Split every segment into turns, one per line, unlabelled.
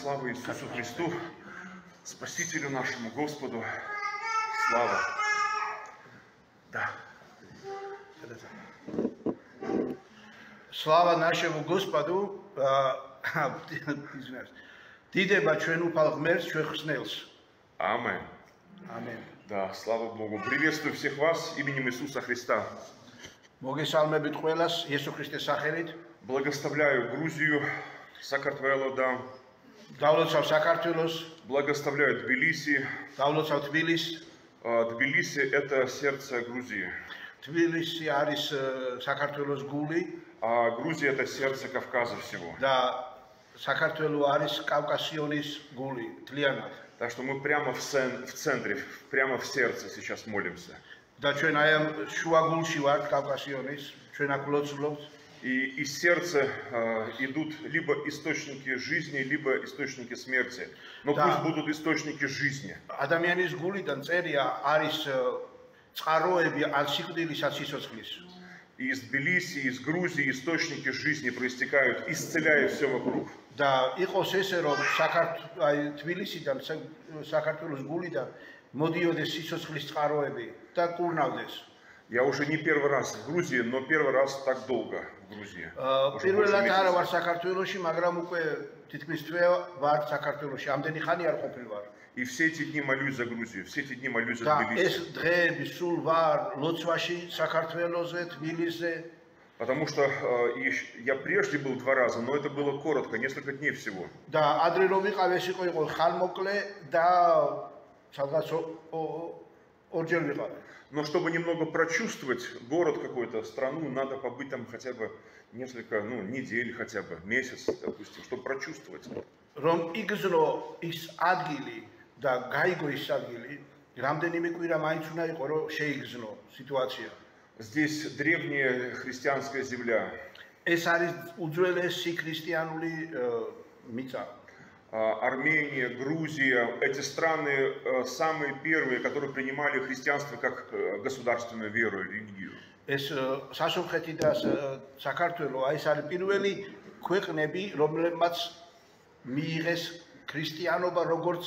слава Иисусу Христу, Спасителю нашему Господу. Слава. Да.
Слава нашему Господу. Დიდება ჩვენ უფალ ღმერთს, ჩვენ ხსნელს.
Аминь.
Аминь.
Да, слава Богу. Приветствую всех вас именем Иисуса Христа.
მოგესალმებით ყველას იესო ქრისტეს სახელით.
Благословляю Грузию, Сакартвело, да.
Დავლოცავ საქართველოს,
Благословляю Тбилиси.
დავლოცავ თბილისს.
Тбилиси – это сердце Грузии.
თბილისი არის საქართველოს гули,
А Грузия – это сердце Кавказа всего.
და საქართველო არის კავკასიონის гули, თლიანად.
Так что мы прямо в центре, прямо в сердце сейчас молимся.
და ჩვენ აი ამ შუა გულში ვართ კავკასიონის, ჩვენ აქ ვლოცულობთ.
И из сердца идут либо источники жизни, либо источники смерти. Но
Да.
пусть будут источники жизни.
ადამიანის გულიდან წერია არის წყაროები ან სიკვდილის ან სიცოცხლის.
И из Тбилиси, из Грузии источники жизни проистекают, исцеляя все вокруг.
და იყოს ესე რომ თბილისიდან საქართველოს გულიდან მოდიოდეს სიცოცხლის წყაროები და კურნავდეს.
Я уже не первый раз в Грузии, но первый раз так долго в Грузии.
პირველად არა ვარ საქართველოში, მაგრამ უკვე თითქმის თვე ვარ საქართველოში. ამდენი ხანი არ ყოფილი вар.
И все эти дни молюсь за Грузию, все эти дни молюсь за
და
Тбилиси.
ეს დღეები სულ ვარ ლოცვაში, საქართველოზე, თბილისზე.
Потому что я прежде был 2 раза, но это было коротко, несколько дней всего.
და ადრე რომ ვიყავ, ეს იყო ხანმოკლე და სადღაც ორჯერ ვიყავ.
Но чтобы немного прочувствовать город какой-то, страну, надо побыть там хотя бы несколько, недель хотя бы, месяц, допустим, чтобы прочувствовать.
რომ იგზნო ის ადგილი და გაიგო ის ადგილი, რამდენიმე კვირა მაინც უნდა იყო რომ შეიგზნო სიტუაცია.
Здесь древняя христианская земля.
ეს არის უძველესი ქრისტიანული მიწა.
Армения, Грузия, эти страны самые первые, которые принимали христианство как государственную веру, религию.
ეს სასულხეთი და საქართველო ეს არის პირველი ქვეყნები, რომლებმაც მიიღეს ქრისტიანობა როგორც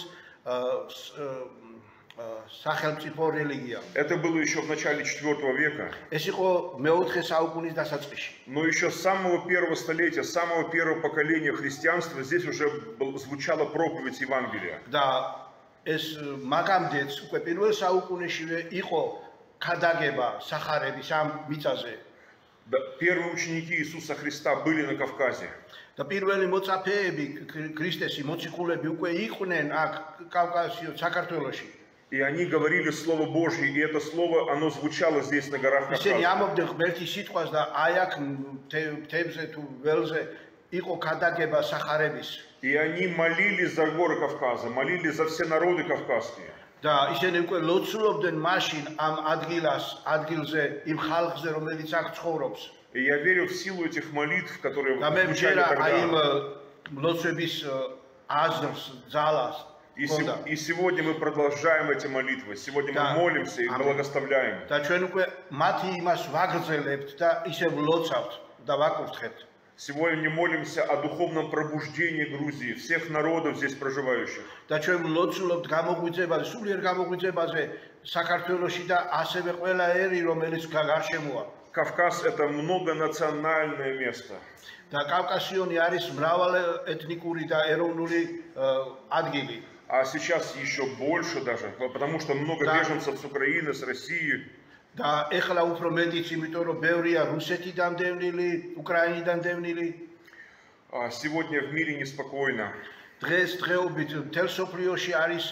სახელმწიფო რელიგია.
Это было еще в начале IV века.
ეს იყო მეოთხე საუკუნის დასაწყისში.
Но еще с самого первого столетия, с самого первого поколения христианства здесь уже звучала проповедь Евангелия.
და ეს მაგამდეც უკვე პირველ საუკუნეშივე იყო ქადაგება სახარების ამ მიწაზე.
Первые ученики Иисуса Христа были на Кавказе.
და პირველი მოწაფეები ქრისტესი მოციქულები უკვე იყვნენ აქ კავკასიო საქართველოში.
И они говорили Слово Божье, и это Слово, оно звучало здесь на горах
ისინი
Кавказа.
ამობდნენ ღმერთის სიტყვას და აი აქ მთებზე თუ ველზე იყო ქადაგება სახარების.
И они молились за горы Кавказа, молились за все народы кавказские.
და ისინი უკვე ლოცულობდნენ მაშინ ამ ადგილზე, იმ ხალხზე, რომელიც აქ ცხოვრობს.
И я верю в силу этих молитв, которые
და მე
звучали
ვჯერა აი იმ
тогда.
ლოცვების აზრს, ძალას.
И сегодня мы продолжаем эти молитвы. Сегодня мы молимся и благословляем.
და ჩვენ უკვე მათი იმას ვაგრძელებთ და ისე ვლოცავთ და ვაკურთხებთ.
Сегодня молимся о духовном пробуждении Грузии, всех народов здесь проживающих.
და ჩვენ ვლოცულობთ გამოგვიძებაზე, სულიერ გამოგვიძებაზე საქართველოში და ასევე ყველა ერი, რომელიც გარშემოა.
Кавказ – это многонациональное место.
და კავკასიონი არის მრავალეთნიკური და ეროვნული ადგილი.
А сейчас еще больше даже, потому что много беженцев с Украины, с России.
და ეხლა უფრო მეტიც, იმიტომ რომ ბევრია რუსეთიდან დევნილი, უკრაინიდან დევნილი.
Сегодня в мире неспокойно.
დღესდღეობით მთელ სოფლიოში არის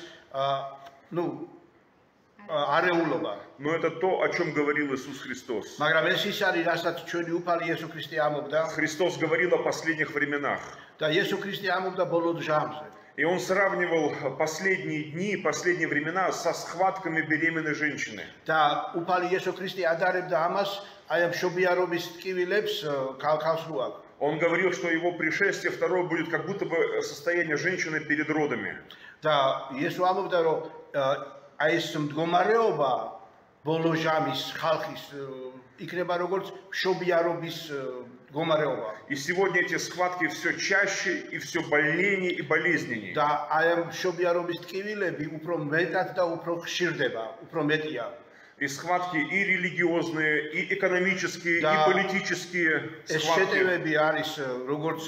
არეულობა.
Но это то, о чем говорил Иисус Христос.
მაგრამ ეს ის არის, რასაც ჩვენი უფალი იესო ქრისტე ამობდა.
Христос говорил о последних временах.
და იესო ქრისტე ამობდა ბოლო ჯამზე.
И он сравнивал последние дни, последние времена со схватками беременной женщины.
და უფალი იესო ქრისტე ადარებდა ამას აი ამ შობიარობის ტკივილებს ქალს რუაკ.
Он говорил, что его пришествие второе будет как будто бы состояние женщины перед родами.
და იესო ამობდა რომ აი ეს მდგომარეობა ბოლო ჟამის ხალხის იქნება როგორც შობიარობის მდგომარეობა.
И сегодня эти схватки все чаще и все больнее и болезненнее.
და აი ამ მშობიარობის ტკივილები უფრო მეტად და უფრო ხშირდება, უფრო მეტია.
И схватки и религиозные, и экономические, и
Да.
политические
ეს
схватки.
შეტევები არის როგორც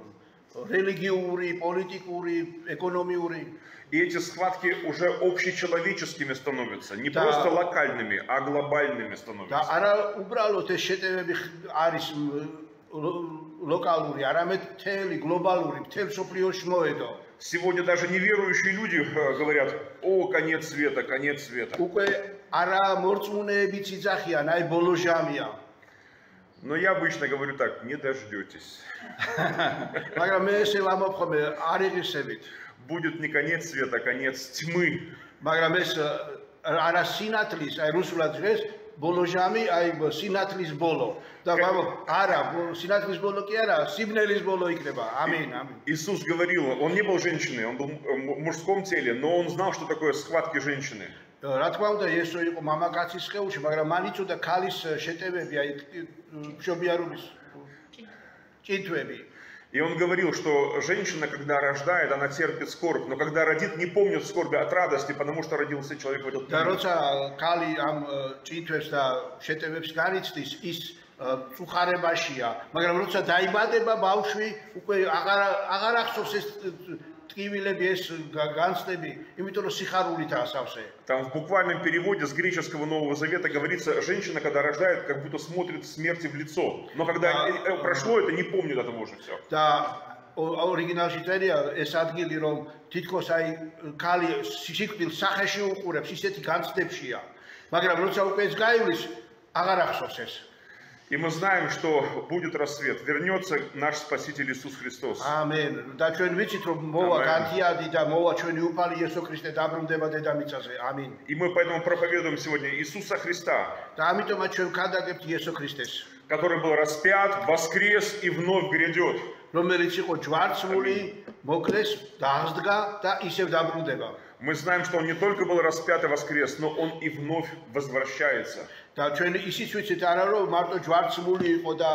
რელიგიური, პოლიტიკური, ეკონომიური.
И эти схватки уже общечеловеческими становятся, не
Да.
просто локальными, а глобальными
და
становятся.
არა უბრალოდ ეს შეტევები არის ლოკალური, არამედ მთელი გლობალური, მთელ მსოფლიოში მოედო.
Сегодня даже неверующие люди говорят: о, конец света, конец света.
უკვე არა მორწმუნეებიც იძახიან, აი ბოლო ჟამია.
Но я обычно говорю так: не дождетесь.
მაგრამ მე ესე ვამბობ, არ იღისებით.
Будет не конец света, а конец тьмы.
მაგრამ ეს არა სინათლის, აი რუსულად დღეს ბოლო ჟამი, აი სინათლის ბოლო. და ვამბობ, არა, სინათლის ბოლო კი არა, სიბნელის ბოლო იქნება. ამინ, ამინ.
Иисус говорил, он не был женщиной, он был в мужском теле, но он знал, что такое схватки женщины.
რა თქმა უნდა, იესო იყო მამაკაცის სხეულში, მაგრამ მან იცოდა ქალის შეტევები, აი მშობიარობის ჭითვები.
И он говорил, что женщина, когда рождает, она терпит скорбь, но когда родит, не помнит скорби от радости, потому что родился человек в этот
და
мир.
როცა ქალი ამ ჭითვებს და შეტევებს განიცდის, ის წუხარებაშია, მაგრამ როცა დაიბადება ბავშვი, უკვე აღარ ახსოვს ეს ტკივილები, ეს განცდები, იმიტომ რომ სიხარულითაა სავსე.
Там в буквальном переводе с греческого Нового Завета говорится: женщина, когда рождает, как будто смотрит смерти в лицо. Но когда прошло это, не помнит этого уже все.
და ორიგინალში წერია ეს ადგილი, რომ თითქოს აი ქალი სიკვდილს სახეში უყურებს, ისეთი განცდებშია. მაგრამ როცა უკვე ეს გაივლის, აღარ ახსოვს ეს.
И мы знаем, что будет рассвет, вернется наш Спаситель Иисус Христос.
ამენ. და ჩვენ ვიცით, რომ მოვა განთიადი და მოვა ჩვენი უფალი იესო ქრისტე დაბრუნდება დედამიწაზე. ამინ.
И мы поэтому проповедуем сегодня Иисуса Христа,
და ამიტომაც ჩვენ ვქადაგებთ იესო ქრისტეს,
который был распят, воскрес и вновь грядет.
რომელიც იყო ჯვარცმული, მოკლეს, დააღსდგა და ისევ დაბრუნდება.
Мы знаем, что Он не только был распят и воскрес, но Он и вновь возвращается.
და ჩვენ ისიც ვიცით არა რომ მარტო ჯვარცმული იყო და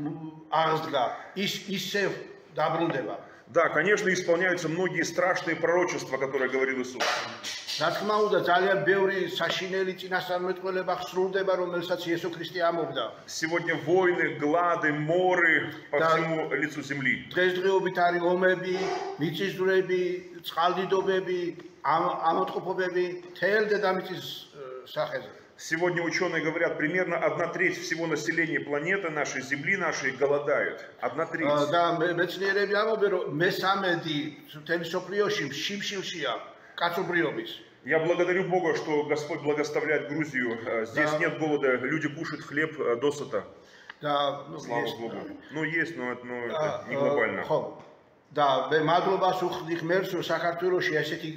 აღსდგა, ის ისევ დაბრუნდება.
Да, конечно, исполняются многие страшные пророчества, которые говорил Иисус.
რა თქმა უნდა, ძალიან ბევრი საშინელი წინასწარმეტყველება სრულდება, რომელსაც იესო ქრისტე ამობდა.
Сегодня войны, глады, моры по
Да.
всему лицу земли.
დღესდღეობით არის ომები, მიწისძვრები, წყალდიდობები, ამოტყოფობები მთელ დედამიწის სახეზე.
Сегодня ученые говорят, примерно 1/3 всего населения планеты нашей, Земли нашей голодает. 1/3.
და მეცნიერები ამბობენ, რომ მე-13 მთელი სოფლიოში შიმშილშია კაცობრიობის.
Я благодарю Бога, что Господь благословляет Грузию. Здесь
Да.
нет голода, люди кушают хлеб досыта.
და
Слава Богу. Ну, есть, но это не глобально.
ხო. და მე მადლობას უხდი ღმერთს, რომ საქართველოში ესეთი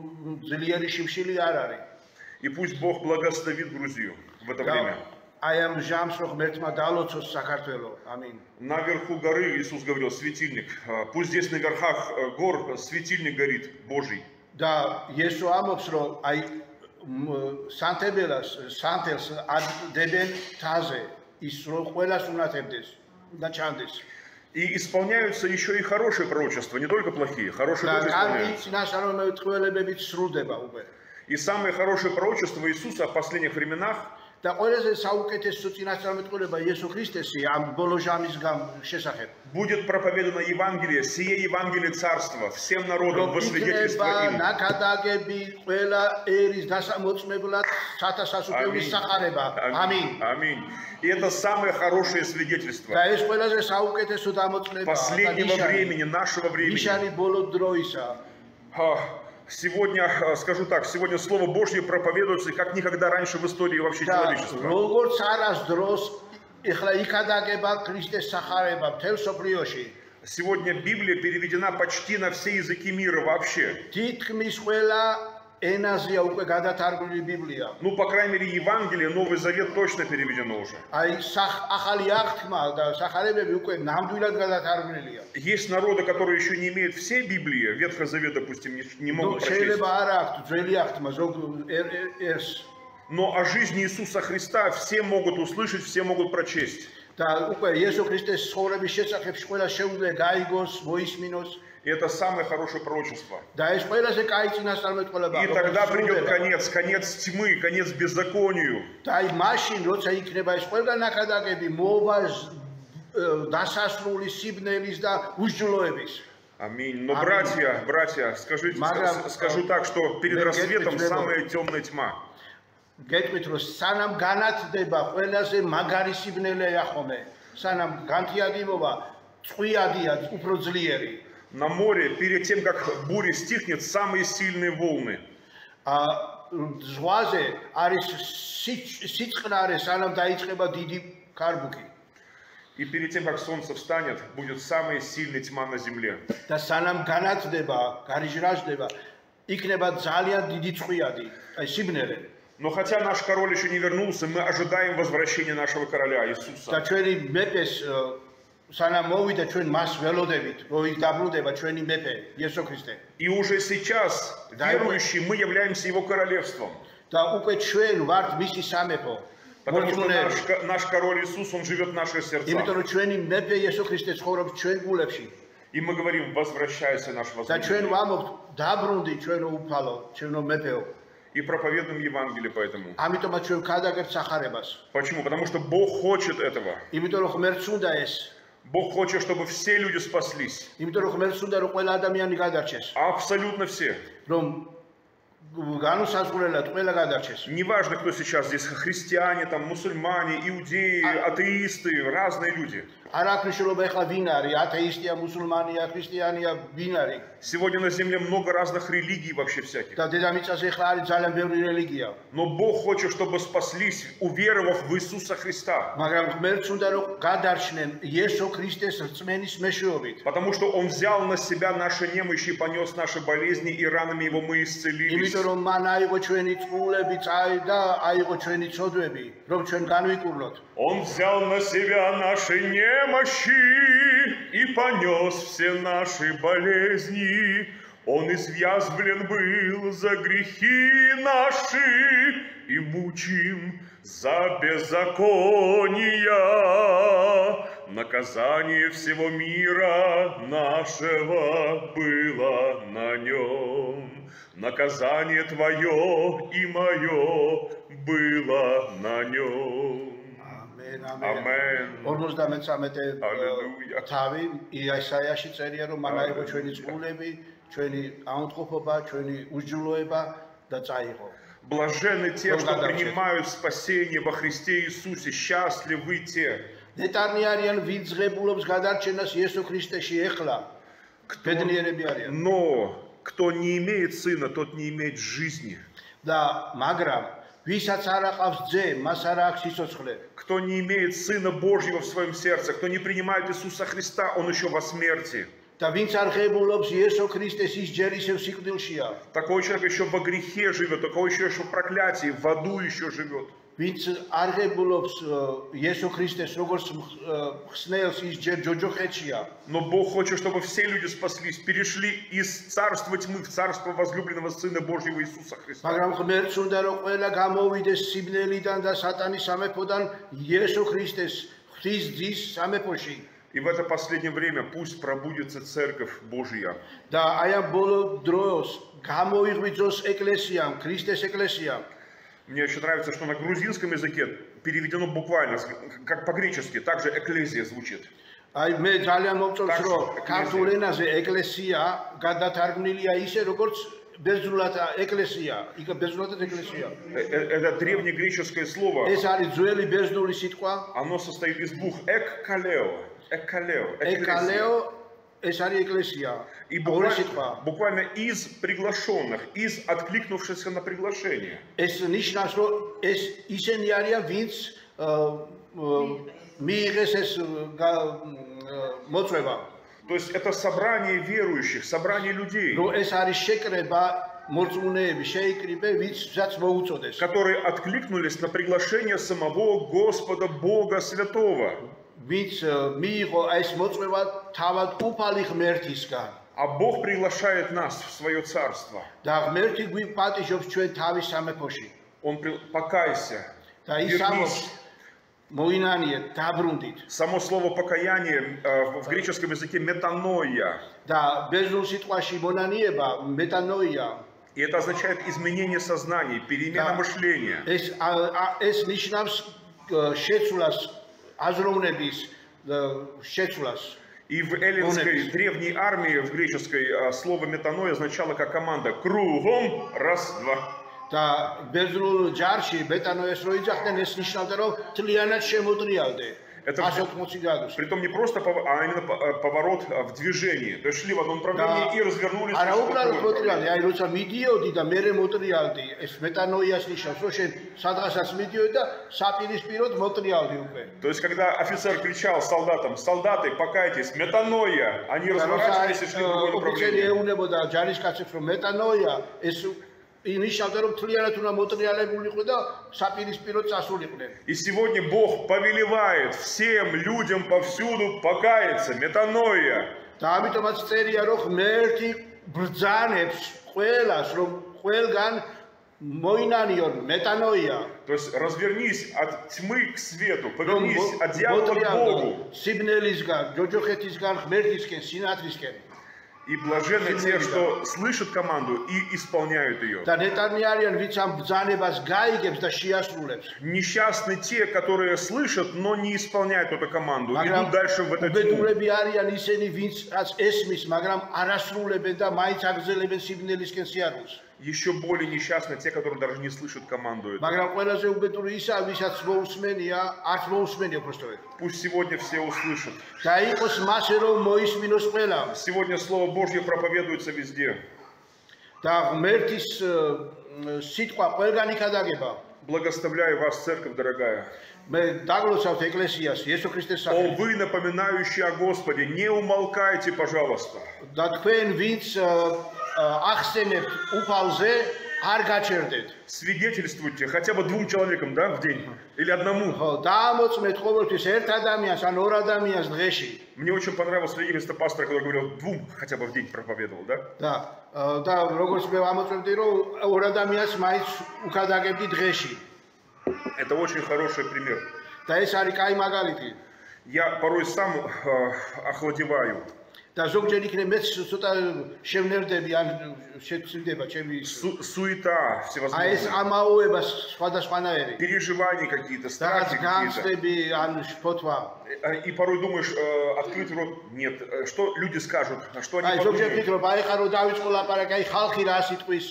ძლიერი შიმშილი არ არის.
И пусть Бог благословит Грузию в это время.
აი ამ ჟამს რომ ღმერთმა დალოცოს საქართველო. ამინ.
Наверху горы, Иисус говорил, светильник. Пусть здесь на верхах гор светильник горит, Божий.
და იესო ამბობს, რომ აი სანთელს დებენ თაზე, ის რომ ყველას უნათებდეს და ჩანდეს.
И исполняются еще и хорошие пророчества, не только плохие, хорошие
და
тоже
კარგი
исполняются.
წინასწარმეტყველებებით სრულდება უკვე.
И самые хорошие пророчества Иисуса в последних временах
და ყველაზე საუკეთესო წინასწარმეტყველება იესო ქრისტესი ამ ბოლო ჟამის შესახებ.
будет проповедано Евангелие, сие Евангелие Царства, всем народам во свидетельство им.
ნაკადაგები ყველა ერის დასამოწმებლად სათასასუპევლის სახარება. ამინ.
Аминь. И это самое хорошее свидетельство
და ეს ყველაზე საუკეთესო დამოწმება
последнего времени, нашего времени.
ნიშანი ბოლო დროისა.
Сегодня, скажу так, сегодня Слово Божье проповедуется как никогда раньше в истории вообще
და
человечества.
როგორც არას დროს ეხლა იქადაგება ქრისტეს სახარება მთელ სოფლიოში.
Сегодня Библия переведена почти на все языки мира вообще.
თითქმის ყველა ენაზეა უკვე გადათარგმნილი ბიბლია.
Ну, по крайней мере, Евангелие, Новый Завет точно переведено уже.
აი ახალი აღთქმა და სახარებები უკვე ნამდვილად გადათარგმნილია.
Есть народы, которые еще не имеют всей Библии, Ветхий Завет, допустим, не могут прочесть.
შეიძლება არა აქვთ ძველი აღთქმა ზოგ ერს.
Но о жизни Иисуса Христа все могут услышать, все могут прочесть.
და უკვე იესო ქრისტეს ცხოვრების შესახებ ყველა შეუძლია გაიგოს, მოისმინოს.
И это самое хорошее пророчество.
და ეს ყველაზე კაი წინასწარმეტყველებაა.
И тогда придет конец, конец тьмы, конец беззаконию.
და აი მაშინ როცა იქნება ეს ყველა ნაკადაკები მოვა დასასრული სიბნელის და უსჯულოების.
Аминь. Но, братья, скажу так, что перед рассветом самая темная тьма.
გეტყვით რომ სანამ განათდება ყველაზე მაგარი სიბნელეა ხომე. სანამ განთიადიმობა წვიადია უფრო ძლიერი.
На море, перед тем, как буря стихнет, самые сильные волны.
ზღვაზე არის სიწყნარე, სანამ დაიწყება დიდი კარბუქი.
И перед тем, как солнце встанет, будет самая сильная тьма на земле.
და სანამ განათდება, გარიჟრაჟდება, იქნება ძალიან დიდი წვიადი, აი სიბნელე.
Но хотя наш король еще не вернулся, мы ожидаем возвращения нашего короля Иисуса.
და ჩვენი მეფეს სანამ მოვიდა ჩვენ მას ველოდებით, რომ ის დაბრუნდება ჩვენი მეფე იესო ქრისტე.
И уже сейчас, верующие, мы являемся его королевством.
და უკვე ჩვენ ვართ მისი სამეფო.
Потому что наш король Иисус, он живет в наших сердцах.
იმიტომ რომ ჩვენი მეფე იესო ქრისტე ცხოვრობს ჩვენ გულებში.
И мы говорим, возвращайся, наш
და ჩვენ
возлюбленный.
ვამბობთ, დაბრუნდი ჩვენო უფალო, ჩვენო მეფეო.
И проповедуем Евангелие поэтому.
ამიტომაც ჩვენ გადაგებთ სახარებას.
Почему? Потому что Бог хочет этого.
იმიტომ რომ ღმერთს უნდა ეს.
Бог хочет, чтобы все люди спаслись.
იმიტომ რომ ღმერთს უნდა რომ ყველა ადამიანი გადარჩეს.
Абсолютно все.
რომ განუსაზღვრელად ყველა გადარჩეს.
Неважно, кто сейчас здесь, христиане, там, мусульмане, иудеи, атеисты, разные люди.
არ აქვს მნიშვნელობა ეხლა ვინ არის, ათეისტია, მუსულმანია, ქრისტიანია, ვინ არის.
Сегодня на земле много разных религий вообще всяких.
და დედამიწაზე ეხლა არის ძალიან ბევრი რელიგია.
Но Бог хочет, чтобы спаслись, уверовав в Иисуса Христа.
მაგრამ ღმერთს უნდა რომ გადარჩნენ იესო ქრისტეს რწმენის მეშვეობით.
Потому что Он взял на себя наши немощи, понес наши болезни, и ранами Его мы исцелились.
იმიტომ რომ მან აიღო ჩვენი წყულები, და აიღო ჩვენი ცოდვები, რომ ჩვენ განვიკურნოთ.
Он взял на себя наши немощи и понес все наши болезни. Он извязблен был за грехи наши и мучим за беззакония. Наказание всего мира нашего было на нем. Наказание твое и мое было на нем.
ამენ. 53 თავი იესაიაში წერია რომ მან აიღო ჩვენი წყულები, ჩვენი აუნტყოფობა, ჩვენი უსჯულოება და წაიღო.
Блаженны те, что принимают спасение во Христе Иисусе, счастливы те.
ნეტარნი არიან ვინც ღებულობს გადარჩენას იესო ქრისტეში ეხლა. ბედნიერები არიან.
Но кто не имеет сына, тот не имеет жизни.
და მაგრამ ვისაც არ აყავს ძე, მას არ აქვს სიცოცხლე.
Кто не имеет Сына Божьего в своем сердце, кто не принимает Иисуса Христа, он еще во смерти.
და ვინც არ ღებულობს იესო ქრისტეს ის ჯერ ისევ სიკვდილშია.
Такой человек еще во грехе живет, такой еще в проклятии, в аду еще живет.
ვინც არ ღებულობს იესო ქრისტეს როგორც ხსნელს ის ჯერ ჯოჯოხეთშია.
Но Бог хочет, чтобы все люди спаслись, перешли из царства тьмы в царство возлюбленного Сына Божьего Иисуса Христа.
მაგრამ ღმერთს უნდა რომ ყველა გამოვიდეს სიბნელიდან და სატანის სამეფოდან იესო ქრისტეს ღვთის ძის სამეფოში.
И в это последнее время пусть пробудится Церковь Божья.
და აი ამ ბოლო დროს გამოიღვიძოს ეკლესიამ, ქრისტეს ეკლესიამ.
Мне очень нравится, что на грузинском языке переведено буквально, как по-гречески, также «экклезия» звучит.
აი მე ძალიან მომწონს რომ ქართულ ენაზე ეკლესია გადათარგმნილია ისე როგორც ბერძნულად ეკლესია, იქ ბერძნულად ეკლესია.
Это древнегреческое слово.
ეს არის ძველი ბერძნული სიტყვა.
Оно состоит из двух «эккалео».
Эккалео, ეს არის ეკლესია.
И буквально из приглашенных, из откликнувшихся на приглашение.
ეს ნიშნავს რომ ეს ისინი არიან ვინც მიიღეს ეს მოწვევა.
То есть это собрание верующих, собрание людей,
რომ ეს არის შეკრება მორწმუნეები, შეიკრიბე ვინცაც მოუწოდეს.
которые откликнулись на приглашение самого Господа Бога Святого.
ვინც მიიღო ეს მოწვევა თავად უფალი ღმერთისგან.
А Бог приглашает нас в свое царство.
და ღმერთი გვიპატიჟობს ჩვენ თავის სამეფოში.
Он покайся,
და ის ამბობს, მოინანიეთ, დაბრუნდით.
Само слово покаяние в греческом языке метаноia.
და ბერძნულ სიტყვაში მონანიება მეტანოია.
И это означает изменение сознания, перемена мышления.
ეს ნიშნავს შეცვლას, აზროვნების შეცვლას.
И в эллинской древней армии, в греческой, слово метаноia означало как команда кругом, раз, два.
და ბერძნულ ჯარში მეტანოიას რო იძახდნენ, ეს ნიშნავდა, რომ თლიანად შემოტრიალდე.
Это притом не просто, а именно поворот в движении. То есть шли в одном направлении и развернулись.
არა უბრალოდ მოტრიალდი, აი როცა მიდიოდი და მერე მოტრიალდი, ეს მეტანოიას ნიშნავს, რომ შენ სადღაცაც მიდიოდი და საპირისპიროდ მოტრიალდი უკვე.
То есть когда офицер кричал солдатам: солдаты, покайтесь, метаноia, они разворачивались и шли в другое направление.
ეუნებოდა ჯარისკაცებს, რომ მეტანოია, ეს ნიშნავდა, რომ თლიანად უნდა მოტრიალებულიყო და საპირისპიროდ წასულიყვნენ.
И сегодня Бог повелевает всем людям повсюду покаяться, метаноia.
და ამიტომაც წერია, რომ ღმერთი ბრძანებს ყველას, რომ ყველგან მოინანიონ მეტანოია.
То есть развернись от тьмы к свету, повернись от дьявола к Богу.
სიბნელისგან, ჯოჯოხეთისგან, ღმერთისკენ, სინათლისკენ.
И блаженны те, что слышат команду и исполняют ее.
და ნეტანი არიან, ვინც ამ ბრძანებას გაიგებს და შეასრულებს.
Несчастны те, которые слышат, но не исполняют эту команду, идут дальше в эту тьму.
უბედურები არიან ისინი, ვინც ესმის, მაგრამ არასრულებენ და მაინც აგრძელებენ სიბნელისკენ სიარულს.
Еще более несчастны те, которые даже не слышат команду эту.
მაგრამ ყველაზე უბედური ისაა, ვისაც მოусმენია, არც მოусმენია უბრალოდ.
Пусть сегодня все услышат.
და იყოს მასე, რომ მოისმინოს ყველა.
Сегодня Слово Божье проповедуется везде.
და ღმერთის სიტყვა ყველგან იქადაგება.
Благословляю вас, церковь дорогая.
მე დაგლოცავთ ეკლესიას იესო ქრისტეს
О,
სახელით.
вы, напоминающие о Господе, не умолкайте, пожалуйста.
და თქვენ ვინც ახსენებთ უფალზე, არ გაჩერდეთ.
Свидетельствуйте хотя бы 2 человекам, да, в день? Или одному.
ხო, დაამოწმეთ ყოველთვის ერთ ადამიანს ან ორ ადამიანს დღეში.
Мне очень понравилось свидетельство пастора, который говорил, 2 хотя бы в день проповедовал, да?
და როგორც მე ამოწმებდი, რომ ორ ადამიანს მაინც უკადაგებდი დღეში.
Это очень хороший пример.
და ეს არის კაი მაგალითი.
Я порой сам охладеваю.
და ზოგჯერ იქნებ მეც ცოტა შევნერდები ან შეცვლიდება ჩემი
Суета
აი ეს
всевозможные.
ამაოება სხვადასხვანაირი.
Переживания какие-то, страхи какие-то.
განცდები ან შფოთვა.
И порой думаешь, открыть рот, нет. Что люди скажут, а что они
აი ზოგჯერ
подумают.
ფიქრობ, აი ხა რო დავიწყო ლაპარაკი, აი ხალხი რა სიტყვის.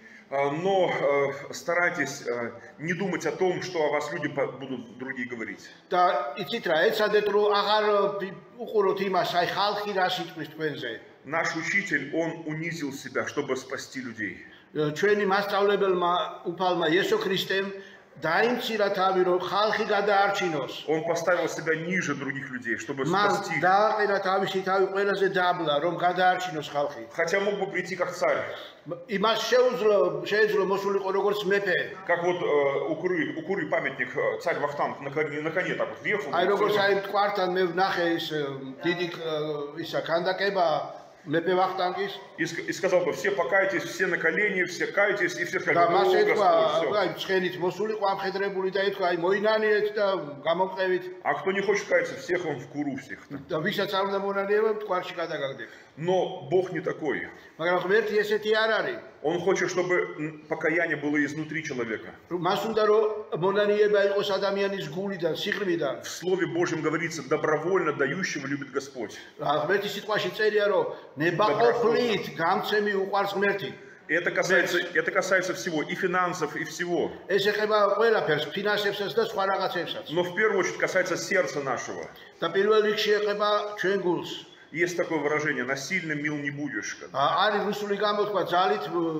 Но старайтесь не думать о том, что о вас люди будут другие говорить.
და იცით რა, ეცადეთ რომ აღარ უყუროთ იმას, აი ხალხი რა სიტყვის თქვენზე.
Наш учитель, он унизил себя, чтобы спасти людей.
ჩვენი მასწავლებელმა უფალმა იესო ქრისტემ დაიმცირა თავი, რომ ხალხი გადაარჩინოს.
Он поставил себя ниже других людей, чтобы
მან
спасти их.
დააყენა თავისი თავი ყველაზე დაბლა, რომ გადაარჩინოს ხალხი.
Хотя мог бы прийти как царь.
იმას შეეძლო მოსულიყო როგორც მეფე.
Как вот у Куры памятник, царь Вахтанг на коне так вот въехал.
აი როგორც აი მტკვართან მე ვნახე ის დიდი ისა ქანდაკება მეფე ვახტანგის.
И сказал бы, все покайтесь, все на колени, все кайтесь, и все сказали,
და მას
о,
ეთქვა,
Господь,
აი ცხენით მოსულიყო ამხედრებული და ეთქვა, აი მოინანიეთ და გამომყევით.
А кто не хочет каяться, всех он в Куру всех.
და ვისაც არ უნდა მონანიება, მტკვარში გადაგაგდებ.
Но Бог не такой.
მაგრამ ღმერთი ესეთი არ არის.
Он хочет, чтобы покаяние было изнутри человека.
მას უნდა რომ მონანიება იყოს ადამიანის გულიდან, სიღრმიდან.
В Слове Божьем говорится, добровольно дающего любит Господь.
ღმერთის სიტყვაში წერია, რომ ნებაყოფლით გამცემი უყვარს ღმერთი.
И это касается всего, и финансов, и всего.
ეს ეხება ყველაფერს, ფინანსებსაც და სხვა რაღაცებსაც.
Но в первую очередь касается сердца нашего.
და პირველ რიგში ეხება ჩვენ გულს.
Есть такое выражение, насильно мил не будешь.
არის რუსული გამოთქვა, ძალით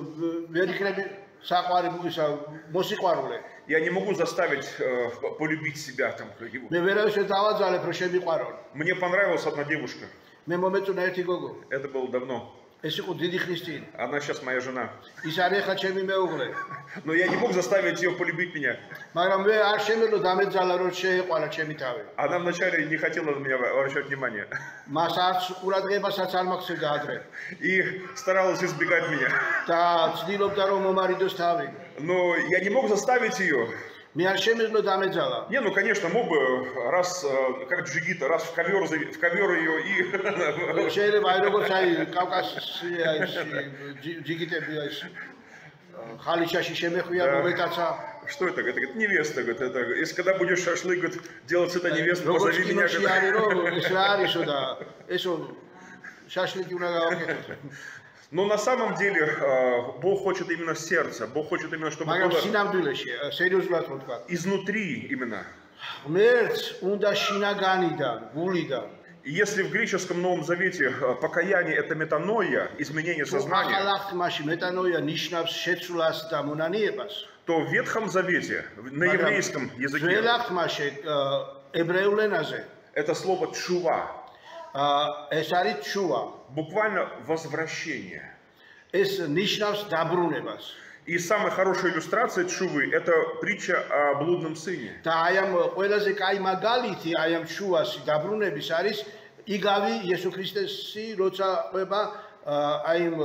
ვერ იქნები საყვარი მოსიყვარულე.
Я не могу заставить полюбить себя там.
მე ვერავის ვერ დავაძალებ, რომ შემიყვარონ.
Мне понравилась одна девушка.
მე მომეწონა ერთი გოგო.
Это было давно.
ეს იყო დიდი ხნის წინ.
Она сейчас моя жена.
ის არის ახლა ჩემი მეუღლე.
Но я не мог заставить ее полюбить меня.
მაგრამ მე არ შემეძლო დამეძალა, რომ შეეყვანა ჩემი თავი.
Она вначале не хотела на меня обращать внимание.
მას არც ყურადღებასაც არ მაქვს ადრე.
И старалась избегать меня.
და ცდილობდა რომ მომარიდოს თავი.
Но я не мог заставить ее.
მე არ შემეძლო დამეძალა.
Не, ну конечно, мог бы раз, как Джигита, раз в ковер ее и...
შეიძლება აი როგორც აი კავკასიაში აი ჯიგიტები აი ხალიჩაში შემეხვია მომეტაცა.
Что это? Это говорит, невеста, говорит, это, если когда будешь шашлык, говорит, делать с этой невестой, позови меня.
არის რომ ეს რა არისო და ესო შაშლიკი უნდა გავაკეთოთ.
Но на самом деле Бог хочет именно сердца, Бог хочет именно, чтобы
მაგრამ
было
სინამდვილეში სერიოზულად რო თქვა.
изнутри именно.
ღმერთს უნდა შინაგანიდან, გულიდან.
И если в греческом Новом Завете покаяние это метаноия, изменение сознания,
მეტანოია ნიშნავს შეცვლას და მონანიებას.
то в Ветхом Завете, на еврейском языке,
ებრაულ ენაზე
это слово тшува,
ეს არის ჩუვა.
буквально возвращение.
ეს ნიშნავს დაბრუნებას.
И самая хорошая иллюстрация тшувы это притча о блудном сыне.
და აი ამ ყველაზე კაი მაგალითი აი ამ ჩუვასი დაბრუნების არის იგავი იესო ქრისტესი როცა ყვება აი ამ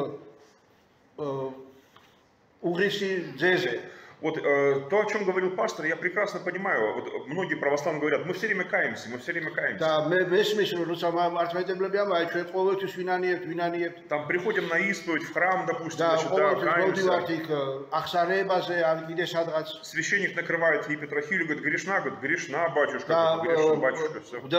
უღრისი ძეზე.
Вот то, о чем говорил пастор, я прекрасно понимаю. Вот многие православные говорят, мы все время каемся, мы все время каемся. Там приходим на исповедь, в храм, допустим, каемся. Священник накрывает епитрахилию, говорит, грешна, батюшка, грешна, батюшка.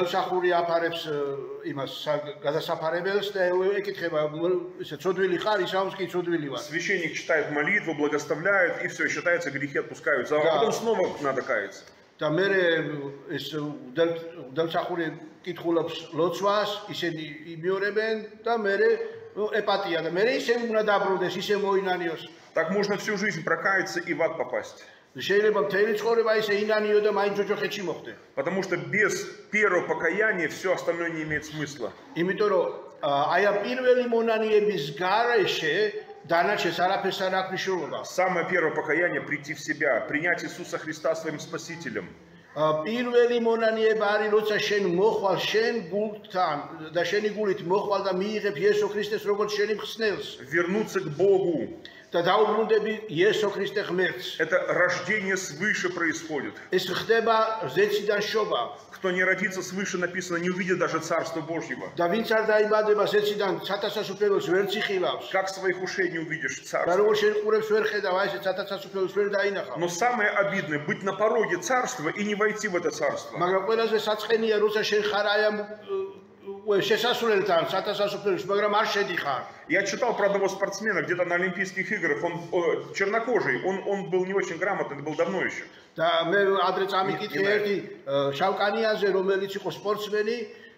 Священник читает молитву, благословляет, и все, считается, грехи отпускаются, а потом снова надо каяться.
და მე ეს უდელსახური კითხულობს ლოცვას, ისინი იმიორებენ და მე ეპათია და მე ისე უნდა დაბრუნდეს, ისე მოინანიოს.
Так можно всю жизнь прокаяться и в ад попасть.
შეიძლება მთელი ცხოვრება ისე ინანიო და მაინც ოჯახეთში მოხდე.
Потому что без первого покаяния все остальное не имеет смысла.
იმიტომ რომ აი ამ პირველი მონანიების გარეშე დანარჩენს არაფერს არ აქვს მნიშვნელობა.
Самое первое покаяние прийти в себя, принять Иисуса Христа своим спасителем.
პირველი მონანიება არის როცა შენ მოხვალ შენ გულთან და შენი გულით მოხვალ და მიიღებ იესო ქრისტეს როგორც შენი მხსნელს.
Вернуться к Богу.
და დაუბრუნდები იესო ქრისტე ღმერთს.
Это рождение свыше происходит.
ეს ხდება ზეციდან შობა.
Кто не родится свыше, написано, не увидит даже Царства Божьего.
და ვინც არ დაიბადება ზეციდან სათასასუფლოს ვერ ციხილავს.
Как своих ушей не увидишь
და
Царство.
როგორც შენ ყურებს ვერ ხედავ, აი ეს სათასასუფლოს ვერ დაინახავ.
Но самое обидное быть на пороге Царства и не войти в это Царство.
მაგრამ ყველაზე საწყენია როცა შენ ხარ აი ამ შესასვლელთან სათასასუფლოს, მაგრამ არ შედიხარ.
Я читал про одного спортсмена где-то на Олимпийских играх, он чернокожий, он был не очень грамотный, это было давно еще.
და მე ადრე წამიკითხე ერთი შავკანიანზე, რომელიც იყო სპორტსმენი.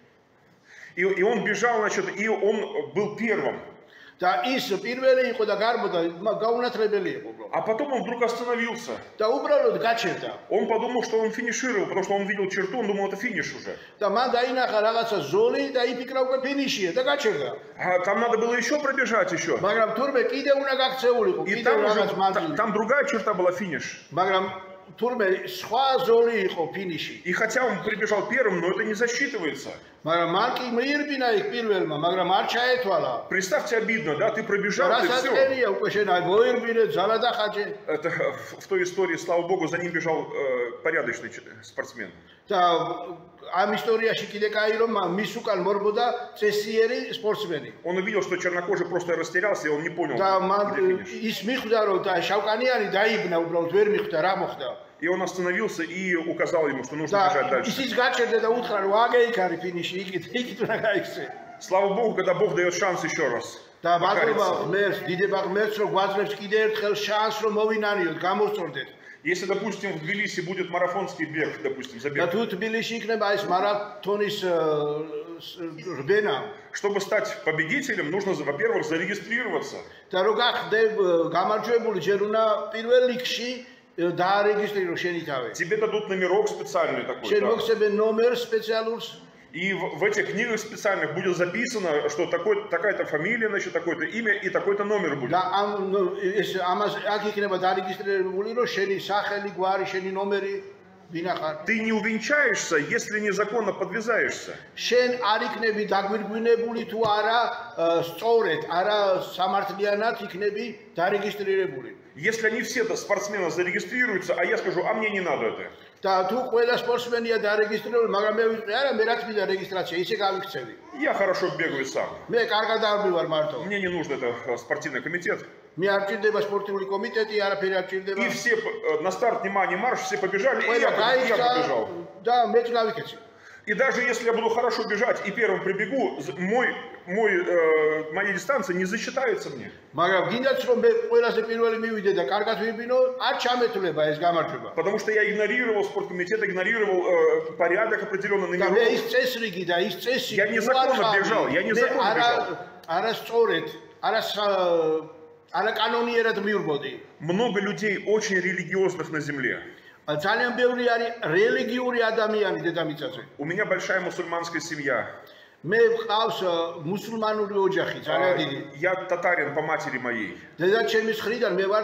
И он бежал, значит, и он был первым.
და ის პირველი იყო და გარბოდა, გაუნათლებელი იყო.
А потом он вдруг остановился.
და უბრალოდ გაჩერდა.
Он подумал, что он финишировал, потому что он видел черту, он думал, это финиш уже.
და მან დაინახა რაღაცა ზოლი და იფიქრა უკვე фиნიშია და გაჩერდა.
А там надо было еще пробежать еще.
მაგრამ თურმე კიდე უნდა გაქცეულიყო,
И
კიდე რაღაც მანძილი.
там другая черта была финиш.
მაგრამ თურმე სხვა ზოლი იყო фиნიში.
И хотя он прибежал первым, но это не засчитывается.
მაგრამ მან კი მიირბინა იქ პირველმა, მაგრამ არ ჩაეთვალა.
Представьте, обидно, да, ты пробежал, ты все.
რასაც უკვე შენ აი მოირბინე, ძალა დახაჯე.
Это в той истории, слава Богу, за ним бежал порядочный спортсмен.
და ამ ისტორიაში კიდე კაი რომ მის უკან მორბოდა წესიერი სპორტსმენი.
Он увидел, что чернокожий просто растерялся, и он не понял,
და
где финиш.
ის მიხვდა რომ და შავკანიანი დაიბნა, უბრალოდ ვერ მიხვდა რა მოხდა.
И он остановился и указал ему, что нужно бежать
და
дальше.
ისიც გაჩერდა და უთხრა რომ აგეიქ არის ფინიში, იქით უნდა გაიქცე.
Слава Богу, когда Бог дает шанс еще раз.
და მადლობა ღმერთს, დიდება ღმერთს, რომ გვაძლევს კიდე ერთხელ შანსს რომ მოვინანიოთ, გამოსწორდეთ.
Если, допустим, в Тбилиси будет марафонский бег, допустим,
და
забег,
თუ თბილისში იქნება ეს მარათონის რბენა,
чтобы стать победителем, нужно, во-первых, зарегистрироваться.
და რო გახდე გამარჯვებული, ჯერ უნდა პირველ რიგში დაარეგისტრირო შენი თავი.
Тебе дадут номерок специальный такой.
შენ
Да.
მოგცემენ ნომერს სპეციალურს.
И в этих книгах специальных будет записано, что такая-то фамилия, значит, такое-то имя и такой-то номер будет.
და ამ ეს ამას აქ იქნება დარეგისტრირებული, რომ შენი სახელი, გვარი, შენი ნომერი ვინახარ.
Ты не увенчаешься, если незаконно подвязаешься.
შენ არ იქნები დაგვირგვინებული თუ არა სწორედ, არა სამართლიანად იქნები დარეგისტრირებული.
Если они все спортсмены зарегистрируются, а я скажу, а мне не надо это.
და თუ ყველა სპორტსმენია დარეგისტრირებული, მაგრამ მე ვიტყვი, არა, მე რა თქმა რეგისტრაცია, ისე გავიქცევი.
Я хорошо бегаю сам.
მე კარგად დავბივარ მარტო.
Мне не нужен это спортивный комитет.
მე არ ჭირდება სპორტული კომიტეტი, არაფერი არ ჭირდება.
И все на старт, внимание, марш, все побежали, и я побежал.
Да, მეც გავიქეცი.
И даже если я буду хорошо бежать и первым прибегу, моя дистанция не засчитается мне.
მაგრამ გინდაც რომ მე ყველაზე პირველი მივიდე და კარგად ვიბინო, არ чамეთულება ეს გამარჯვება.
Потому что я игнорировал спорткомитет, игнорировал порядок определенно
და მე ის წესრიგი და ის წესი
Я незаконно бежал, я незаконно бежал.
არასწორად, არაკანონიერად მივრბოდი.
Много людей очень религиозных на земле.
ძალიან ბევრი არის რელიგიური ადამიანი დედამიწაზე.
У меня большая мусульманская семья.
მე ვყავს მუსულმანური ოჯახი, ძალიან დიდი.
Я татарин по матери моей.
დედაჩემის ხრიდან მე ვარ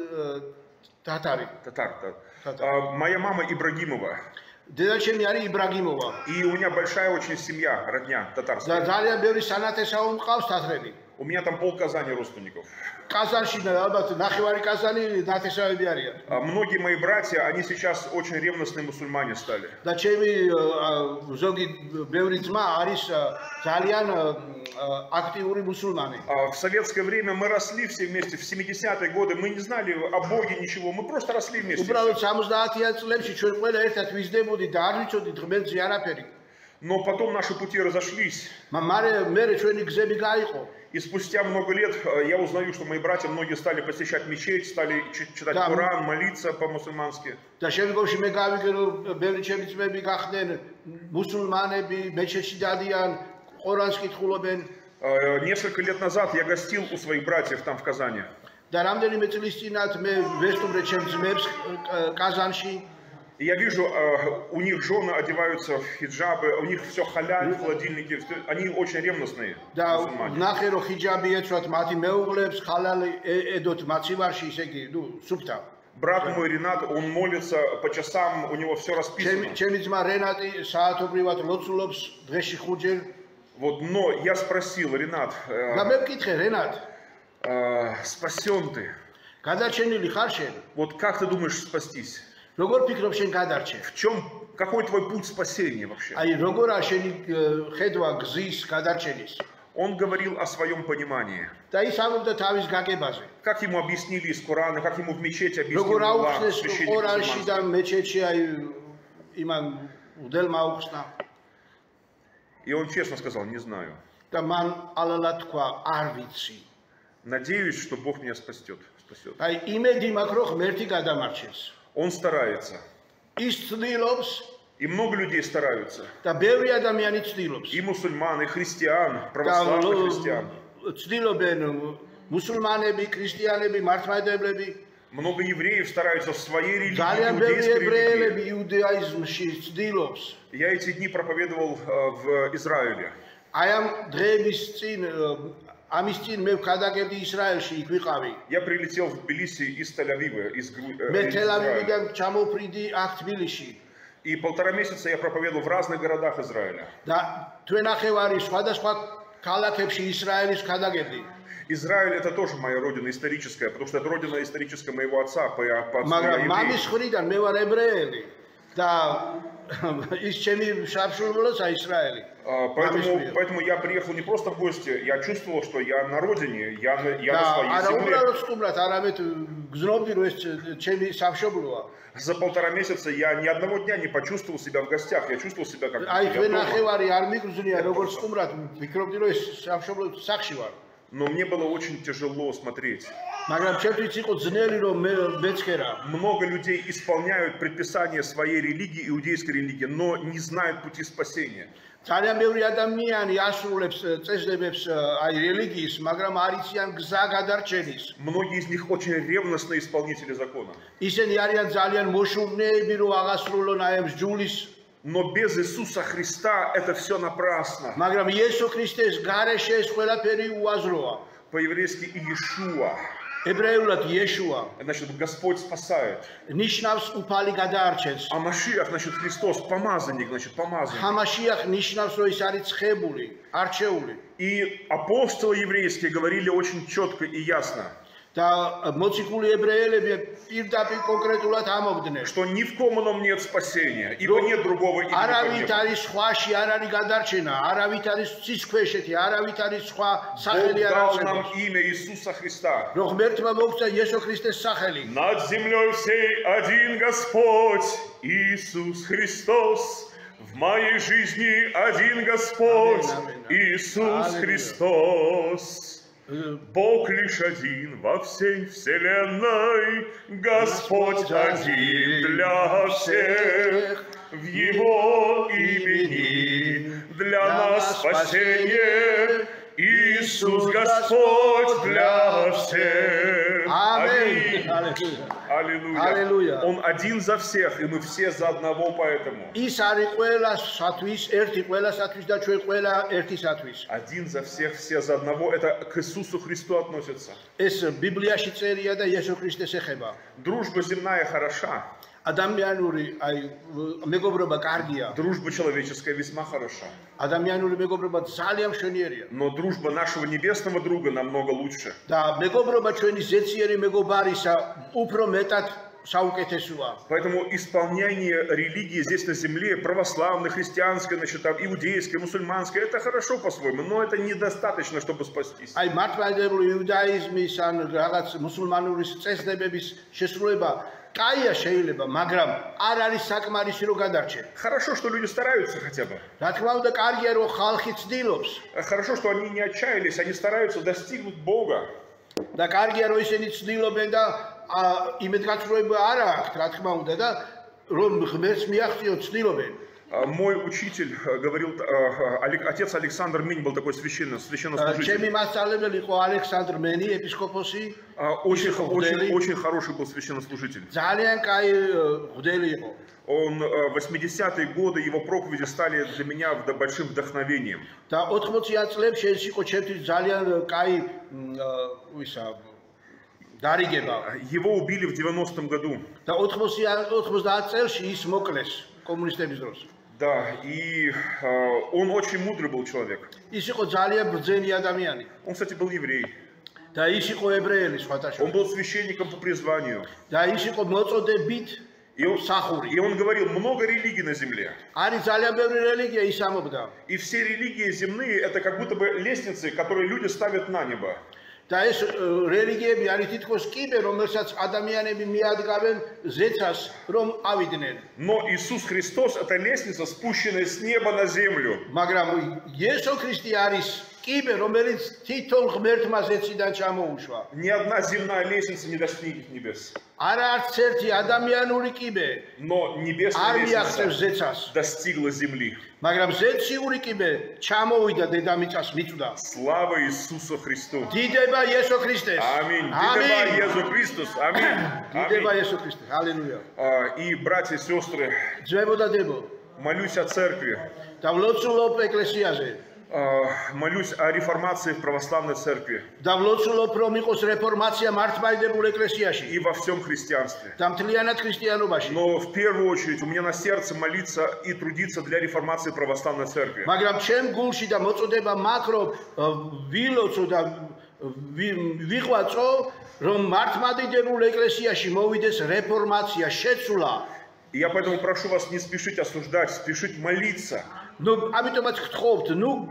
თათარი.
Татар, да. Моя мама Ибрагимова.
დედაჩემი არის იბრაგიმოვა.
И у меня большая очень семья, родня татарская.
და ძალიან ბევრი სანათესაო მყავს თათრები.
У меня там пол Казани родственников.
კაზანში ალბათ ნახევარი კაზანი ნათესავები არიან.
Многие мои братья, они сейчас очень ревностные мусульмане стали.
და ჩემი ზოგი ბევრი ძმა არის ძალიან აქტიური მუსულმანი.
В советское время мы росли все вместе, в 70-е годы, мы не знали о Боге ничего, мы просто росли вместе.
უბრალოდ 70-იან წლებში ჩვენ ყველა ერთად ვიზრდებოდი და არ ვიცოდით ღმერთზე არაფერი.
Но потом наши пути разошлись.
მერე ჩვენი გზები გაიყო.
И спустя много лет я узнаю, что мои братья многие стали посещать мечеть, стали читать Коран, молиться по-мусульмански.
და შემდგომში მე გავიგე რომ ბევრი ჩემი ძმები გახდნენ მუსულმანები, მეჩეთში დადიან, ყორანს კითხულობენ.
Несколько лет назад я гостил у своих братьев там в Казани.
და რამდენიმე წლის წინათ მე ვესტუმრე ჩემ ძმებს კაზანში.
И я вижу, у них жены одеваются в хиджабы, у них все халяль в холодильнике, они очень ревностные.
Да, ნახე რომ ჰიჯაბი ეცვათ მათი მეუღლებს, ხალალი ედოთ მაცივარში, ისე იგი, სუფთა.
Брат мой Ренат, он молится по часам, у него все расписано.
ჩემი ძმა რენატი საათობრივად ლოცულობს დღეში 5 ჯერ.
Вот, но я спросил, Ренат,
და მე ვკითხე, რენატ,
спасен ты?
გადარჩენილი ხარ შენ?
Вот как ты думаешь спастись?
როგორ ფიქრობ შენ გადარჩენ?
В чем, какой твой путь спасения вообще?
აი როგორ შენი ხედვა გზის გადარჩენის?
Он говорил о своем понимании.
და ის ამბობდა თავის გაგებაზე.
Как ему объяснили из Корана, как ему в мечети объяснили
როგორ
Аллах,
აუხსნეს
священник
ყორანში და
мусульманский.
მეჩეთში აი იმან უდელმა აუხსნა.
И он честно сказал, не знаю.
და მან ალალა თქვა, არ ვიცი.
Надеюсь, что Бог меня спасет.
აი იმედი მაქვს რომ ღმერთი გადამარჩენს.
Он старается.
ის ცდილობს
И много людей стараются.
და ბევრი ადამიანი ცდილობს.
И мусульман, и христиан, православных христиан.
ცდილობენ მუსულმანები, ქრისტიანები, მართლმადიდებლები.
Много евреев стараются в своей религии,
ძალიან ბევრი
иудейской
ებრაელები
религии.
იუდაიზმში ცდილობს.
Я эти дни проповедовал в Израиле.
აი ამ დღეების წინ ამის წინ მე ვქადაგებდი ისრაელში, იქ ვიყავი.
Я прилетел в Тбилиси из Тель-Авива, из
მე
Израиля.
თელ-ავივიდან ჩამოვფრიდი აქ თბილისში.
И 1,5 месяца я проповедовал в разных городах Израиля.
და თვენახევარი სხვადასხვა ქალაქებში ისრაელის ვქადაგებდი.
Израиль это тоже моя родина историческая, потому что это родина историческая моего отца, по отцу я
მაგრამ
еврей.
მამის ხრიდან მე ვარ ებრაელი და ის ჩემი შაბშურმულოცა ისრაელი.
Поэтому я приехал не просто в гости, я чувствовал, что я на родине, я на своей
არა
земле.
უბრალოდ სტუმრად, არამედ გზნობდი რომ ეს ჩემი სამშობლოა.
За 1,5 месяца я ни одного дня не почувствовал себя в гостях, я чувствовал себя как
აი
я дома.
თვენახევარი არ მიგრძნია როგორც სტუმრად, ვფიქრობდი რომ ეს სამშობლო სახში ვარ.
Но мне было очень тяжело смотреть.
მაგრამ ჩემთვის იყო ძნელი რომ მე მეცქერა.
Много людей исполняют предписания своей религии, иудейской религии, но не знают пути спасения.
ძალიან ბევრი ადამიანი ასრულებს წესდებებს აი რელიგიის, მაგრამ არ იციან გზა გადარჩენის.
Многие из них очень ревностные исполнители закона.
ისინი არიან ძალიან მოშურნეები რომ აღასრულონ აი ამ ჯულის.
Но без Иисуса Христа это все напрасно.
მაგრამ იესო ქრისტეს გარეშე ეს ყველაფერი უაზროა.
По-еврейски Иешуа.
ებრაულად იეშუა.
Значит, Господь спасает.
ნიშნავს უფალი გადაარჩენს.
А Машиах, значит, Христос, помазанник, значит, помазанник.
ჰამაშიახ ნიშნავს რომ ის არის ცხებული, არჩეული.
И апостолы еврейские говорили очень четко и ясно.
და მოციქული ებრაელები პირდაპირ კონკრეტულად ამობდნენ.
Что ни в ком ином нет спасения, ибо нет другого имени.
არავით არის სხვაში, არ არის გადარჩენა, არავით არის ცისქვეშეთი, არავით არის სხვა სახელი არ
Бог дал
არსებობს.
нам имя Иисуса Христа.
რომ ღმერთმა მოგცა იესო ქრისტეს სახელი.
Над землей всей один Господь, Иисус Христос. В моей жизни один Господь, Иисус Христос. Бог лишь один во всей вселенной, Господь один для всех. В Его имени для нас спасение, Иисус Господь для всех.
Аминь.
Аллилуйя. Он один за всех, и мы все за одного поэтому.
ის არის ყველასათვის, ერთი ყველასათვის და ჩვენ ყველა ერთისათვის.
Один за всех, все за одного, это к Иисусу Христу относится.
ეს ბიბლიაში წერია და იესო ქრისტეს ეხება.
Дружба земная хороша.
ადამიანური აი მეგობრობა კარგია.
Дружба человеческая весьма хороша.
ადამიანური მეგობრობა ძალიან მშვენიერია.
Но дружба нашего небесного друга намного лучше.
და მეგობრობა ჩვენი ზეციერი მეგობარისა უფრო მეტად საუკეთესოა.
Поэтому исполнение религии здесь на земле, православной, христианской, значит, там, иудейской, мусульманской, это хорошо по-своему, но это недостаточно, чтобы спастись.
აი მართლმადიდებლური იუდაიზმის ან რაღაც მუსულმანური წესდებების შესრულება კაია შეიძლება, მაგრამ არ არის საკმარისი რომ გადარჩენ.
Хорошо, что люди стараются хотя бы.
რა თქმა უნდა, კარგია რომ ხალხი ცდილობს.
Хорошо, что они не отчаялись, они стараются достигнуть Бога.
და კარგია რომ ისინი ცდილობენ და იმედგაცრუება არ აქვთ, რა თქმა უნდა და რომ ღმერთს მიაღწიონ ცდილობენ.
Мой учитель говорил, отец Александр Минь был такой священнослужитель.
ჩემი მასწავლებელი იყო ალექსანდრ მენი, ეპისკოპოსი.
Очень хороший был священнослужитель.
ძალიან კაი მღვდელი იყო.
Он 80-е годы, его проповеди стали для меня большим вдохновением.
და 80-იან წლებში ეს იყო ჩემთვის ძალიან კაი ვისა დარიგება.
Его убили в 90-м году.
და 90 წელში ის მოკლეს კომუნისტების დროს.
Да, и он очень мудрый был человек.
ის იყო ძალიან ბრძენი ადამიანი.
Он, кстати, был еврей.
და ის იყო ებრაელი სხვათა
Он
შორის.
был священником по призванию.
და ის იყო მოწოდებით
И он говорил, много религий на земле.
არის ძალიან ბევრი რელიგია, ის ამობდა.
И все религии земные, это как будто бы лестницы, которые люди ставят на небо.
და ეს რელიგიები არის თითქოს კიბე, რომელსაც ადამიანები მიადგავენ ზეცას, რომ ავიდნენ.
Но Иисус Христос это лестница, спущенная с неба на землю.
მაგრამ იესო ქრისტე არის კიბე, რომელიც თვითონ ღმერთმა ზეციდან ჩამოუშვა.
Ни одна земная лестница не достигнет небес.
არც ერთი ადამიანური კიბე
Но небесная
არ მიაღწევს
лестница
ზეცას.
достигла земли.
მაგრამ ზეციური კიბე ჩამოვიდა დედამიწას მიწვდა.
Слава Иисусу Христу.
დიდება იესო ქრისტეს.
Аминь. Დიდება Иисус Христос. Аминь.
დიდება იესო ქრისტეს. ჰალელუია.
И братья и сестры,
ძმებო და დებო,
молюсь о церкви.
და ვლოცულობ ეკლესიაზე.
Молюсь о реформации в православной церкви
და ვლოცულობ რომ იყოს რეფორმაცია მართლმადიდებულ ეკლესიაში
и во всем христианстве.
და მთლიანად ქრისტიანობაში.
Но в первую очередь у меня на сердце молиться и трудиться для реформации православной церкви.
მაგრამ ჩემ გულში და მოწოდება მაქვს რომ ვილოცო და ვიყვაწო რომ მართლმადიდებულ ეკლესიაში მოვიდეს რეფორმაცია, შეცვლა.
И я поэтому прошу вас не спешить осуждать, спешить молиться.
ну ამიტომაც გთხოვთ, ну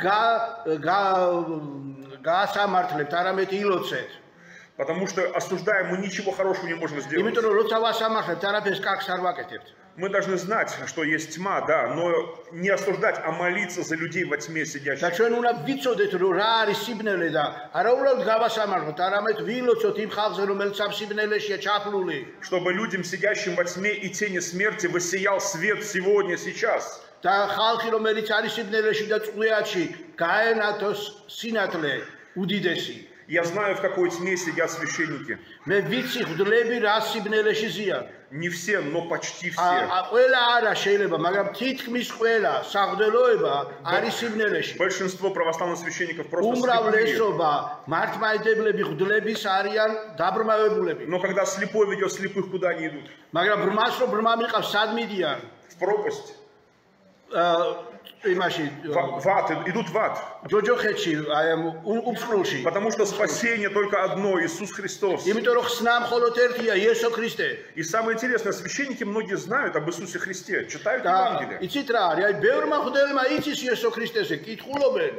გაასამართლებთ, არამედ ილოცეთ.
Потому что осуждаем, мы ничего хорошего не можем сделать.
იმიტომ რომ როცა ვასამართლებთ, არაფერს კარგს არ ვაკეთებთ.
Мы должны знать, что есть тьма, да, но не осуждать, а молиться за людей во тьме
და
сидящих.
ჩვენ უნდა ვიცოდეთ რომ რა არის სიბნელე და არა უბრალოდ გავასამართლოთ, არამედ ვილოცოთ იმ ხალხზე, რომელიც ამ სიბნელეშია ჩაფლული.
Чтобы людям, сидящим во тьме и тени смерти, воссиял свет сегодня, сейчас.
და ხალხი რომელიც არის სიბნელეში და წვეაში, გაენათოს სინათლე უდიდესი.
Я знаю, в какой тьме сидят священники.
მე ვიცი ღვთლები რა სიბნელეში ზიან.
Не все, но почти все.
ყველა არა შეიძლება, მაგრამ თითქმის ყველა საღვთელოება არის сибнелеში.
Большинство православных священников просто слепые.
უმრავლესობა მართლმადიდებლები ღვთლების არიან დაბრმავებულები.
Но когда слепой ведет слепых, куда они идут?
მაგრამ ბრმას რო ბრმა მიყავს, სად მიდიან?
В пропасть.
იმაში
в ад, идут в ад.
ჯოჯოხეთში აი ამ უფსკრულში.
Потому что спасение только одно, Иисус Христос.
იმიტომ რომ ხსნა მხოლოდ ერთია, იესო ქრისტე.
И самое интересное, священники многие знают об Иисусе Христе, читают
და
Евангелие.
იცით რა არის? აი ბევრმა მღვდელმა იცის იესო ქრისტეზე, კითხულობენ,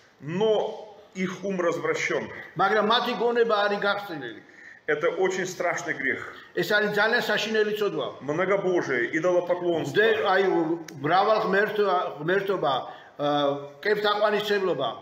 Но их ум развращен.
მაგრამ მათი გონება არის გახსნილი.
Это очень страшный грех.
ეს არის ძალიან საშინელი ცოდვა.
Многобожие, идолопоклонство.
აი მრავალ ღმერთობა, კეფთაყვანისმცემლობა.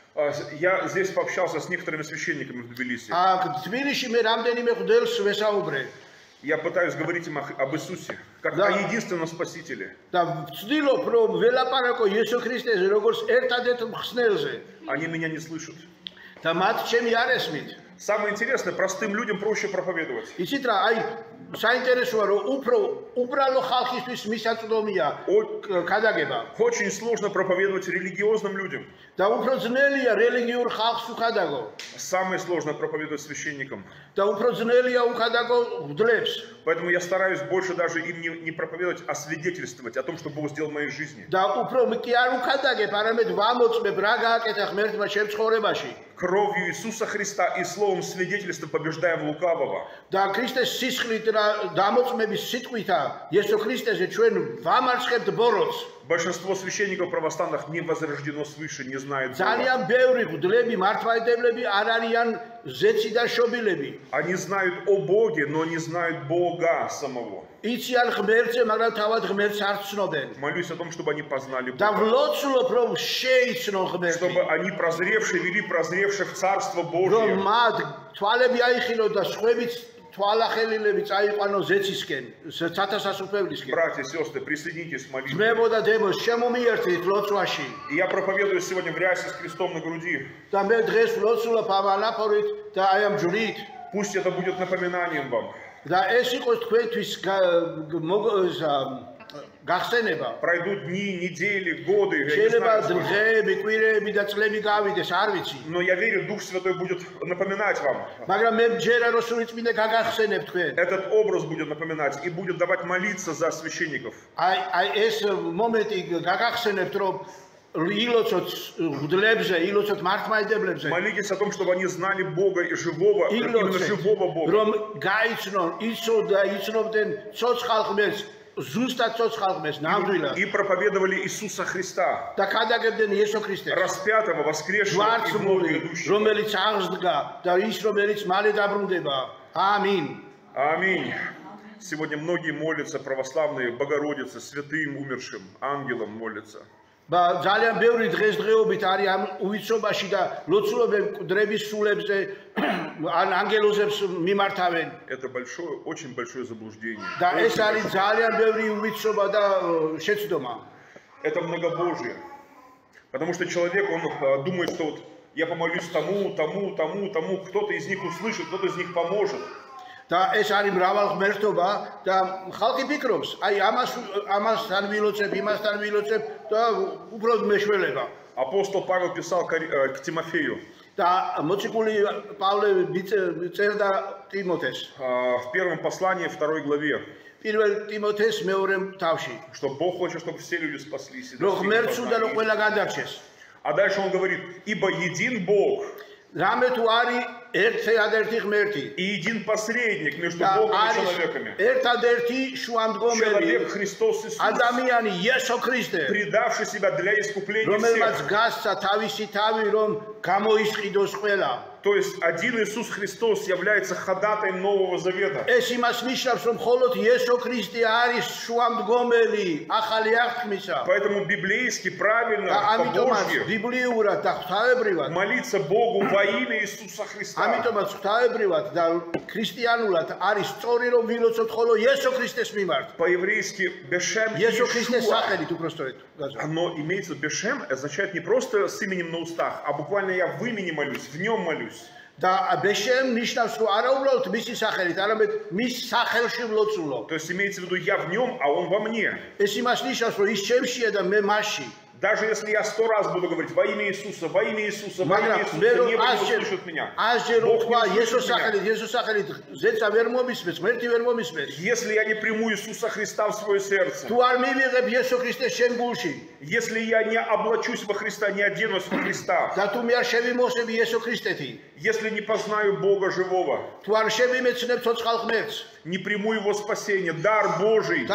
Я здесь пообщался с некоторыми священниками в Тбилиси.
აქ თბილისში მე რამდენიმე ღმერთს ვესაუბრე.
Я пытаюсь говорить им об Иисусе, как о единственном Спасителе.
და ვცდილობ რომ ველაპარაკო იესო ქრისტეზე როგორც ერთადერთ მხსნელზე.
Они меня не слышат.
და მათ ჩემი არ ესმით.
Самое интересное, простым людям проще проповедовать.
იცით რა, აი საინტერესოა რომ უფრო უბრალო ხალხისთვის მისაწვდომია ქადაგება.
Очень сложно проповедовать религиозным людям.
და უფრო ძნელია რელიგიურ ხალხს უხადაგო.
Самое сложно проповедовать священникам.
და უფრო ძნელია უხადაგო მღვდლებს.
Поэтому я стараюсь больше даже им не проповедовать, а свидетельствовать о том, что Бог сделал в моей жизни.
და უფრო კი არ უხადაგებ, არამედ ვამოწმებ რა გააკეთა ღმერთმა ჩემ ცხოვრებაში.
Кровью Иисуса Христа и словом свидетельства побеждаем лукавого.
და ქრისტეს სისხლით დამოწმების სიტყვითა იესო ქრისტეზე ჩვენ ვამარცხებთ ბოროტს.
Большинство священников православных не возрождено свыше, не знает Бога.
ძალიან ბევრი მღვდლები, მართლმადიდებლები არ არიან ზეცი და შობილები.
Они знают о Боге, но не знают Бога самого.
იციან ღმერთზე, მაგრამ თავად ღმერთს არ ცნობენ.
Молюсь о том, чтобы они познали
და
Бога.
ვლოცულობ რომ შეიცნო ღმერთი.
Чтобы они прозревшие вели прозревших в Царство Божье.
რომ მათ თვალები აიხილო და სხვებიც თვალახელილები წაიყვანო ზეცისკენ, სათასასუფევლისკენ.
Братья и сестры, присоединитесь к молитве.
ძმებო და დემოს, შემომიერთდით ლოცვაში.
И я проповедую сегодня в рясе с крестом на груди.
და მე დღეს ვლოცულობ ამ ანაფორით და აი ამ ჯვრით.
Пусть это будет напоминанием вам.
და ეს იყოს თქვენთვის გახსენება.
Пройдут дни, недели, годы, я не
შეიძლება
знаю, сколько.
დღეები, კვირეები და წლები გავიდეს, არ ვიცი.
Но я верю, Дух Святой будет напоминать вам.
მაგრამ მე მჯერა რომ სული წმინდა გაგახსენებ თქვენ.
Этот образ будет напоминать и будет давать молиться за священников.
აი ეს მომენტი გაგახსენებთ რომ ილოცოთ მღვდლებზე, ილოცოთ მართლმადიდებლებზე.
Молитесь о том, чтобы они знали Бога и живого, именно живого Бога.
რომ გაიცნონ, იცნობდნენ ცოცხალ ღმერთს, ზუსტად ცოცხალ ღმერთს, ნამდვილად.
И проповедовали Иисуса Христа,
და ქადაგებდნენ იესო ქრისტეს.
распятого, воскресшего и вновь грядущего.
რომელიც აღსდგა და ის რომელიც მალე დაბრუნდება. ამინ.
Аминь. Сегодня многие молятся, православные, Богородице, святым умершим, ангелам молятся.
ძალიან ბევრი დღესდღეობით არის ამ უვიცობაში და ლოცულობენ მკვდრების სულებზე, ან ანგელოზებს მიმართავენ.
Это большое, очень большое заблуждение.
და ეს არის ძალიან ბევრი უვიცობა და შეცდომა.
Это многобожие. Потому что человек, он думает, что вот я помолюсь тому, кто-то из них услышит, кто-то из них поможет.
და ეს არის მრავალ ღმერთობა და ხალხი ფიქრობს, აი ამასთან ვილოცებ, იმასთან ვილოცებ და უბრალოდ მეშველება.
Апостол Павел писал к Тимофею.
და მოციქული პავლე წერდა ტიმოთეს.
В первом послании, 2 главе.
პირველ ტიმოთეს მეორე თავში.
Что Бог хочет, чтобы все люди спаслись.
რომ ღმერთს უნდა რომ ყველა გადარჩეს.
А дальше он говорит, ибо един Бог.
რამე თუ არის ერთადერთი ღმერთი.
И един посредник между Богом и человеками.
ერთადერთი შუამდგომელი.
Человек Христос Иисус.
ადამიანი იესო ქრისტე.
Предавший себя для искупления
რომელმაც
всех.
გასცა თავისი თავი რომ გამოისყიდოს ყველა.
То есть один Иисус Христос является ходатаем Нового Завета.
ეს იმას ნიშნავს რომ მხოლოდ იესო ქრისტე არის შუამდგომელი ახალი აღთქმისა.
Поэтому библейски правильно,
ამიტომაც
по-божьи,
ბიბლიურად და ღვთაებრივად
молиться Богу во имя Иисуса Христа.
ამიტომაც ღვთაებრივად და ქრისტიანულად არის სწორი რომ ვილოცოთ ხოლო იესო ქრისტეს მიმართ.
По-еврейски бешем
იესო ქრისტეს
Иешуа.
სახელით упростоит.
Оно имеется бешем, означает не просто с именем на устах, а буквально я в имени молюсь, в нем молюсь.
და ბეშემ ნიშნავს რომ არა უბრალოდ მისი სახელით, არამედ მის სახელში ვლოცულობ.
То есть имеется в виду я в нем, а он во мне.
ეს იმას ნიშნავს რომ ის ჩემშია და მე მასში.
Даже если я 100 раз буду говорить во имя Иисуса, во имя Иисуса, во имя Иисуса, небо не услышит меня. Бог не услышит меня. Если я не приму Иисуса Христа в свое сердце, если я не облачусь во Христа, не оденусь во Христа, если не познаю Бога живого, не приму Его спасение, дар Божий,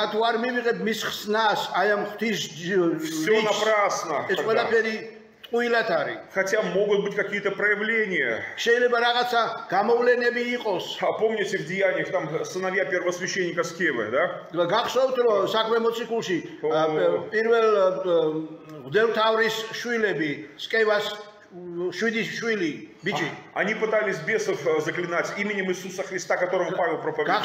все напрасно. Хотя могут быть какие-то проявления. А помните в Деяниях, там сыновья первосвященника Скевы, да? Они пытались бесов заклинать именем Иисуса Христа, которым Павел проповедует.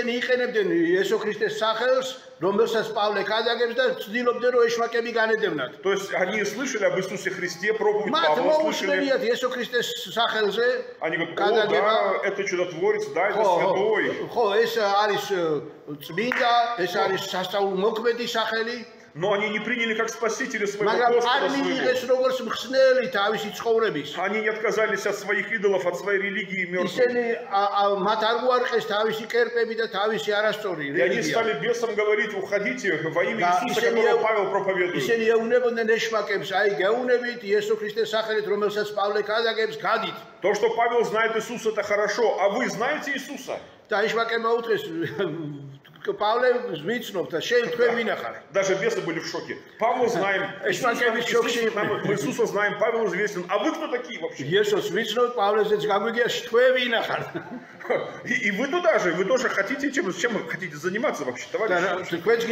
То есть они слышали об Иисусе Христе, проповедь Павла слышали. Они говорят: о, да, это чудотворец, да, это святой. Но они не приняли как спасителя своего Господа своего. Они не отказались от своих идолов, от своей религии мертвой. И они стали бесам говорить: уходите во имя Иисуса, которого Павел проповедует. То, что Павел знает Иисуса, это хорошо. А вы знаете Иисуса? Даже бесы были в шоке. Павла знаем, мы Иисуса знаем, Павел известен. А вы кто такие вообще? И вы туда же, вы тоже хотите, чем вы хотите заниматься вообще, товарищи?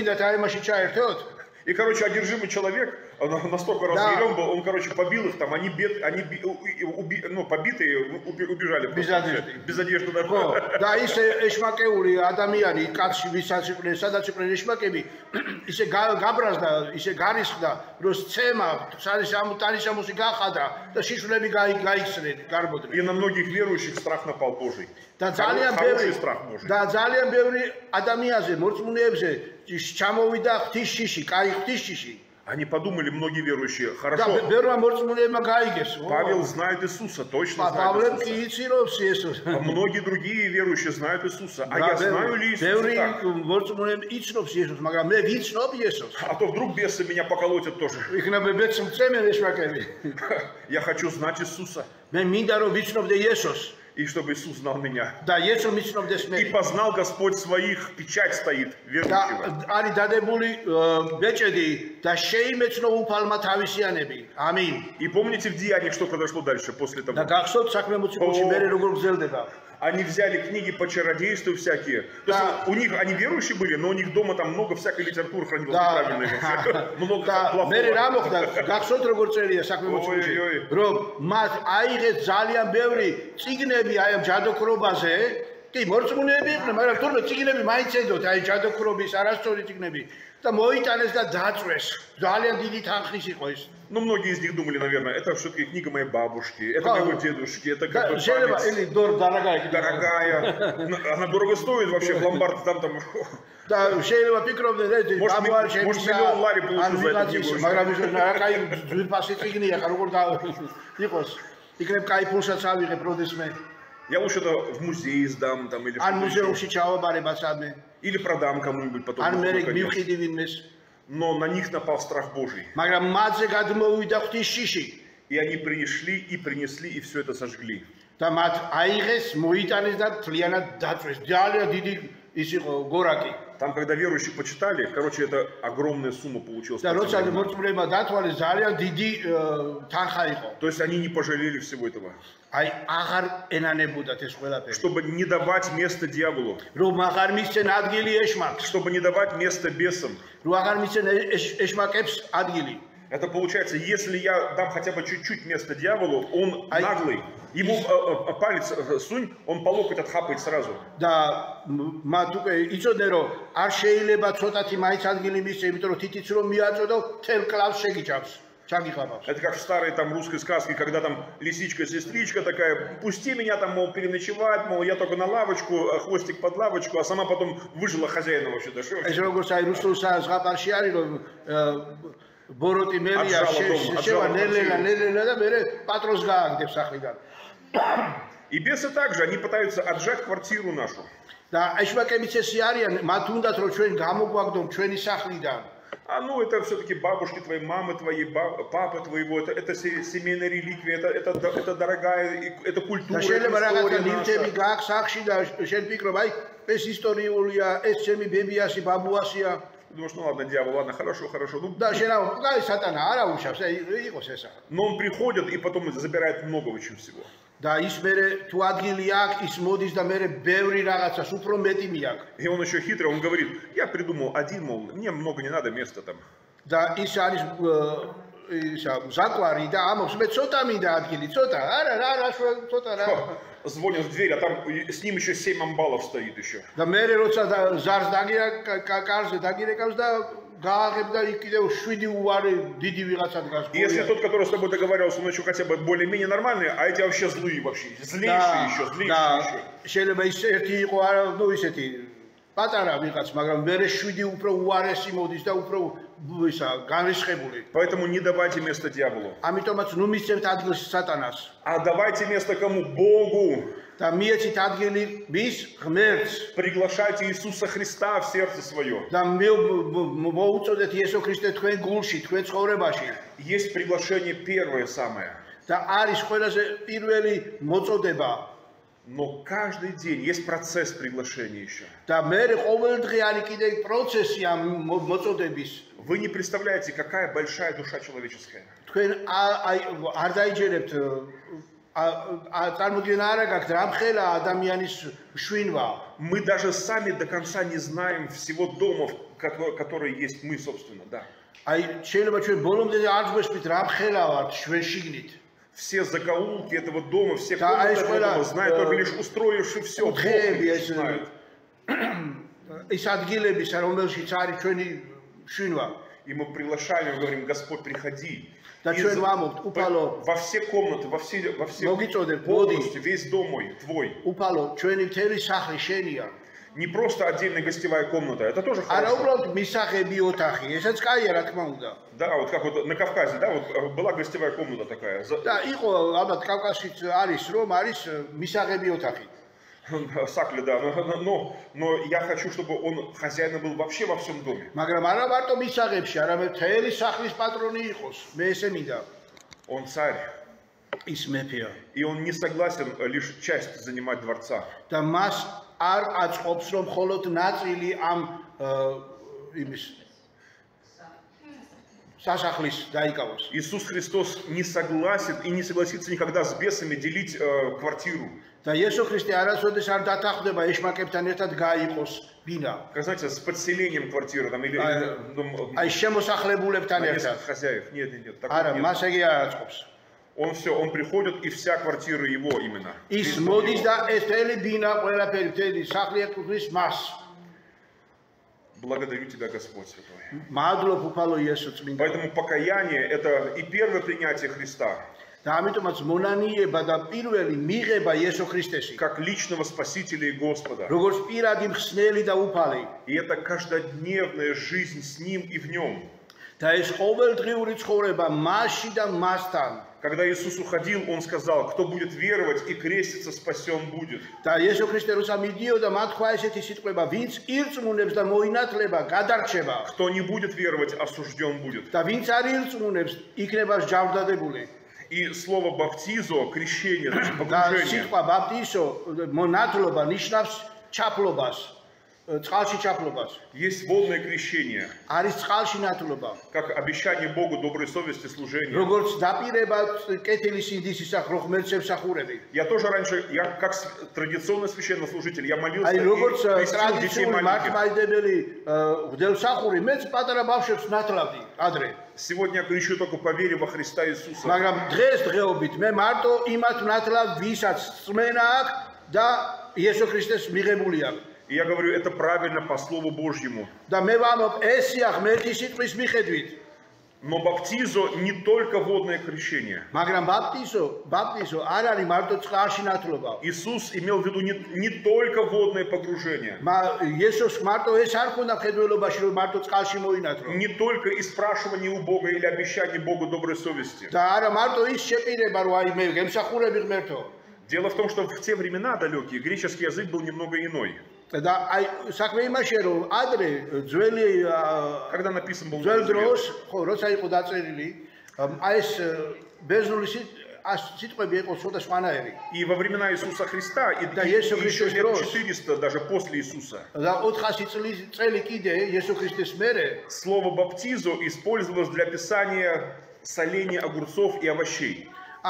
И, короче, одержимый человек, он настолько разъярен был, он, короче, побил их там, они побитые, убежали. Без одежды.
Да, если эшмакеули, адамияни, катши, висачипли, садачипли, эшмакеби, если габразда, если гарисда, росцема, тарисамуси гахада, да шишулеби гаиксред, гарбодред.
И на многих верующих страх напал Божий.
Хороший страх Божий. Да, ძალიან ბევრი ადამიანზე, მორწმუნეებზე, ჩამოვიდა ღვთისშიში, კაი ღვთისშიში.
Они подумали, многие верующие, хорошо, Павел знает Иисуса, точно знает Иисуса. А многие другие верующие знают Иисуса. А я знаю ли Иисуса так? А то вдруг бесы меня поколотят тоже. Я хочу знать Иисуса. И чтобы Иисус знал меня. И познал Господь своих, печать стоит верующего. И помните в Деяниях, что произошло дальше, после того? Они взяли книги по чародейству всякие. То есть у них, они верующие были, но у них дома там много всякой литературы хранилось неправильной. Много плохого. Ну, многие из них думали, наверное, это все-таки книга моей бабушки, это моего дедушки, это как бы память дорогая. Она дорого стоит вообще, в ломбард там. Может, миллион лари получил за эту книгу. Я лучше это в музей сдам там, или продам кому-нибудь потом. Но на них напал страх Божий. И они принесли, и все это сожгли. Там, когда верующие почитали, короче, это огромная сумма получилась. То есть они не пожалели всего этого. Чтобы не давать место дьяволу. Чтобы не давать место бесам. Это получается, если я дам хотя бы чуть-чуть место дьяволу, он наглый. Ему палец сунь, он по локоть отхапает сразу.
Да,
это как в старой там русской сказке, когда там лисичка-сестричка такая: пусти меня там, мол, переночевать, мол, я только на лавочку, хвостик под лавочку, а сама потом выжила хозяина вообще.
ბოროტი მელია შევა ნელელა და მე პატრონს გააგდებს სახლიდან.
И бесы также, они пытаются отжать квартиру нашу.
და ეშვაკებიც ესე არიან, მათ უნდათ რომ ჩვენ გამოგვაგდონ ჩვენი სახლიდან.
А ну это все-таки бабушки твоей, мамы твоей, папы твоего, это семейная реликвия, это дорогая, это культура, это история наша. Думаешь, ну ладно, дьявол, ладно, хорошо. Но он приходит и потом забирает много очень всего.
Да, ის მე თუ ადგილი აქვს, ის მოდის და მე ბევრი რაღაცას უფრო მეტი მიაქვს.
И он еще хитрый, он говорит: "Я придумал один, мол, мне много не надо места там".
Да, ის არის заკვარი და ამობს მე ცოტა მინდა ადგილი, ცოტა. არა, ცოტა რა.
Звонят в дверь, а там с ним еще 7 амбалов стоит еще.
Да, მე როცა ზარს დაგირა კარზე დაგირეკავს და გააღებ და იქ კიდევ 7 უარი დიდი ვიღაცა დგას.
Если тот, который с тобой договаривался, он еще хотя бы более-менее нормальный, а эти вообще злые вообще, злейшие еще.
შეიძლება ის ერთი იყო, არა, ну ისეთი პატარა ვიღაც, მაგრამ მე 7 უფრო უარესი მოდის და უფრო ისა განრისხებული.
Поэтому не давайте место дьяволу.
ამიტომაც ნუ მისცემთ ადგილს სატანას.
А давайте место кому? Богу.
და მიეცით ადგილი მის ღმერთს.
Приглашайте Иисуса Христа в сердце свое.
და მოუწოდეთ იესო ქრისტე თქვენ გულში, თქვენ ცხოვრებაში.
Есть приглашение первое самое.
და არის ყველაზე პირველი მოწოდება.
Но каждый день есть процесс приглашения еще.
და მე ყოველდღიანი კიდე პროცესია მოწოდების.
Вы не представляете, какая большая душа человеческая.
თქვენ არ დაიჯერებთ წარმოგიდგენა არა გაქვთ რამხელა ადამიანის შვინვა.
Мы даже сами до конца не знаем всего домов, которые есть мы, собственно, да.
აი შეიძლება ჩვენ бოლომდე არ გვესმით რამხელა ვართ ჩვენ შიგნით.
Все закоулки этого дома, все комнаты этого знают только лишь устроивши все. Бог знает.
ის ადგილებისა, რომელშიც არის ჩვენი შვინვა.
И мы приглашаем, мы говорим: Господь, приходи.
Во
все комнаты, во все полностью, весь дом мой, твой. Не просто отдельная гостевая комната, это тоже хорошо. Да, вот как вот на Кавказе, да, вот была гостевая комната такая. Сакли, да, но я хочу, чтобы он хозяином был вообще во всем доме. Он царь. И он не согласен лишь часть занимать дворца. Иисус Христос не согласен и не согласится никогда с бесами делить квартиру.
Да, Иисус Христос არასოდეს არ დათანხმდება ეშმაკებთან ერთად გაიყოს ბინა.
Как знаете, с подселением квартиры там или
აი შემოსახლებულებთან ერთად.
Хозяев. Нет.
Არა, მას ეგ არ აწყობს.
Он приходит, и вся квартира его именно.
ის მოდის და ეთელი ბინა ყველაფერი თელი სახლი ეკუთვნის მას.
Благодарю тебя, Господь Святой.
მადლობ უფალო იესო წმინდა.
Поэтому покаяние это и первое принятие Христа.
და ამიტომაც მონანიება და პირველი მიღება იესო ქრისტესი.
Как личного спасителя и Господа.
როგორც პირადი მხსნელი და უფალი.
И это каждодневная жизнь с ним и в нем.
და ეს ყოველდღიური ცხოვრება მასში და მასთან.
Когда Иисус уходил, Он сказал: кто будет веровать и креститься, спасен будет.
და იესო ქრისტე როცა მიდიოდა, მათ თქვა ესეთი სიტყვა: ვინც ირწმუნებს და მოინათლება, გადარჩება.
Кто не будет веровать, осужден будет.
და ვინც არ ირწმუნებს, იქნება ჯავდადებული.
И слово баптизо, крещение, значит погружение.
სიტყვა ბაპტიზო, მონათლობა ნიშნავს ჩაფლობას. წყალში ჩაფლობას.
Есть водное крещение.
არის წყალში ნათლობა.
Как обещание Богу доброй совести служения.
როგორც დაპირება კეთილი სინდისისა ღმერთს ემსახურები.
Я тоже раньше, я как традиционный священнослужитель, я молился
и როგორც
крестил детей маленьких.
მართლმადიდებელი ღმერთსახური, მეც პატარა ბავშვებს ნათლავდი ადრე.
Сегодня я крещу только по вере во Христа Иисуса.
მაგრამ დღესდღეობით მე მარტო იმათ ვნათლავ, ვისაც წმენა აქვს და იესო ქრისტეს მიღებული აქვს.
И я говорю, это правильно по Слову Божьему.
Да მე ვამბობ, ესია ღმერთის სიტყვის მიხედვით.
Но баптизо не только водное крещение. Иисус имел в виду не только водное погружение. Не только и спрашивание у Бога или обещание Богу доброй совести. Дело в том, что в те времена далекие греческий язык был немного иной. Когда написан был и во времена Иисуса Христа, и еще лет 400 даже после Иисуса, слово баптизо использовалось для описания соления огурцов и овощей.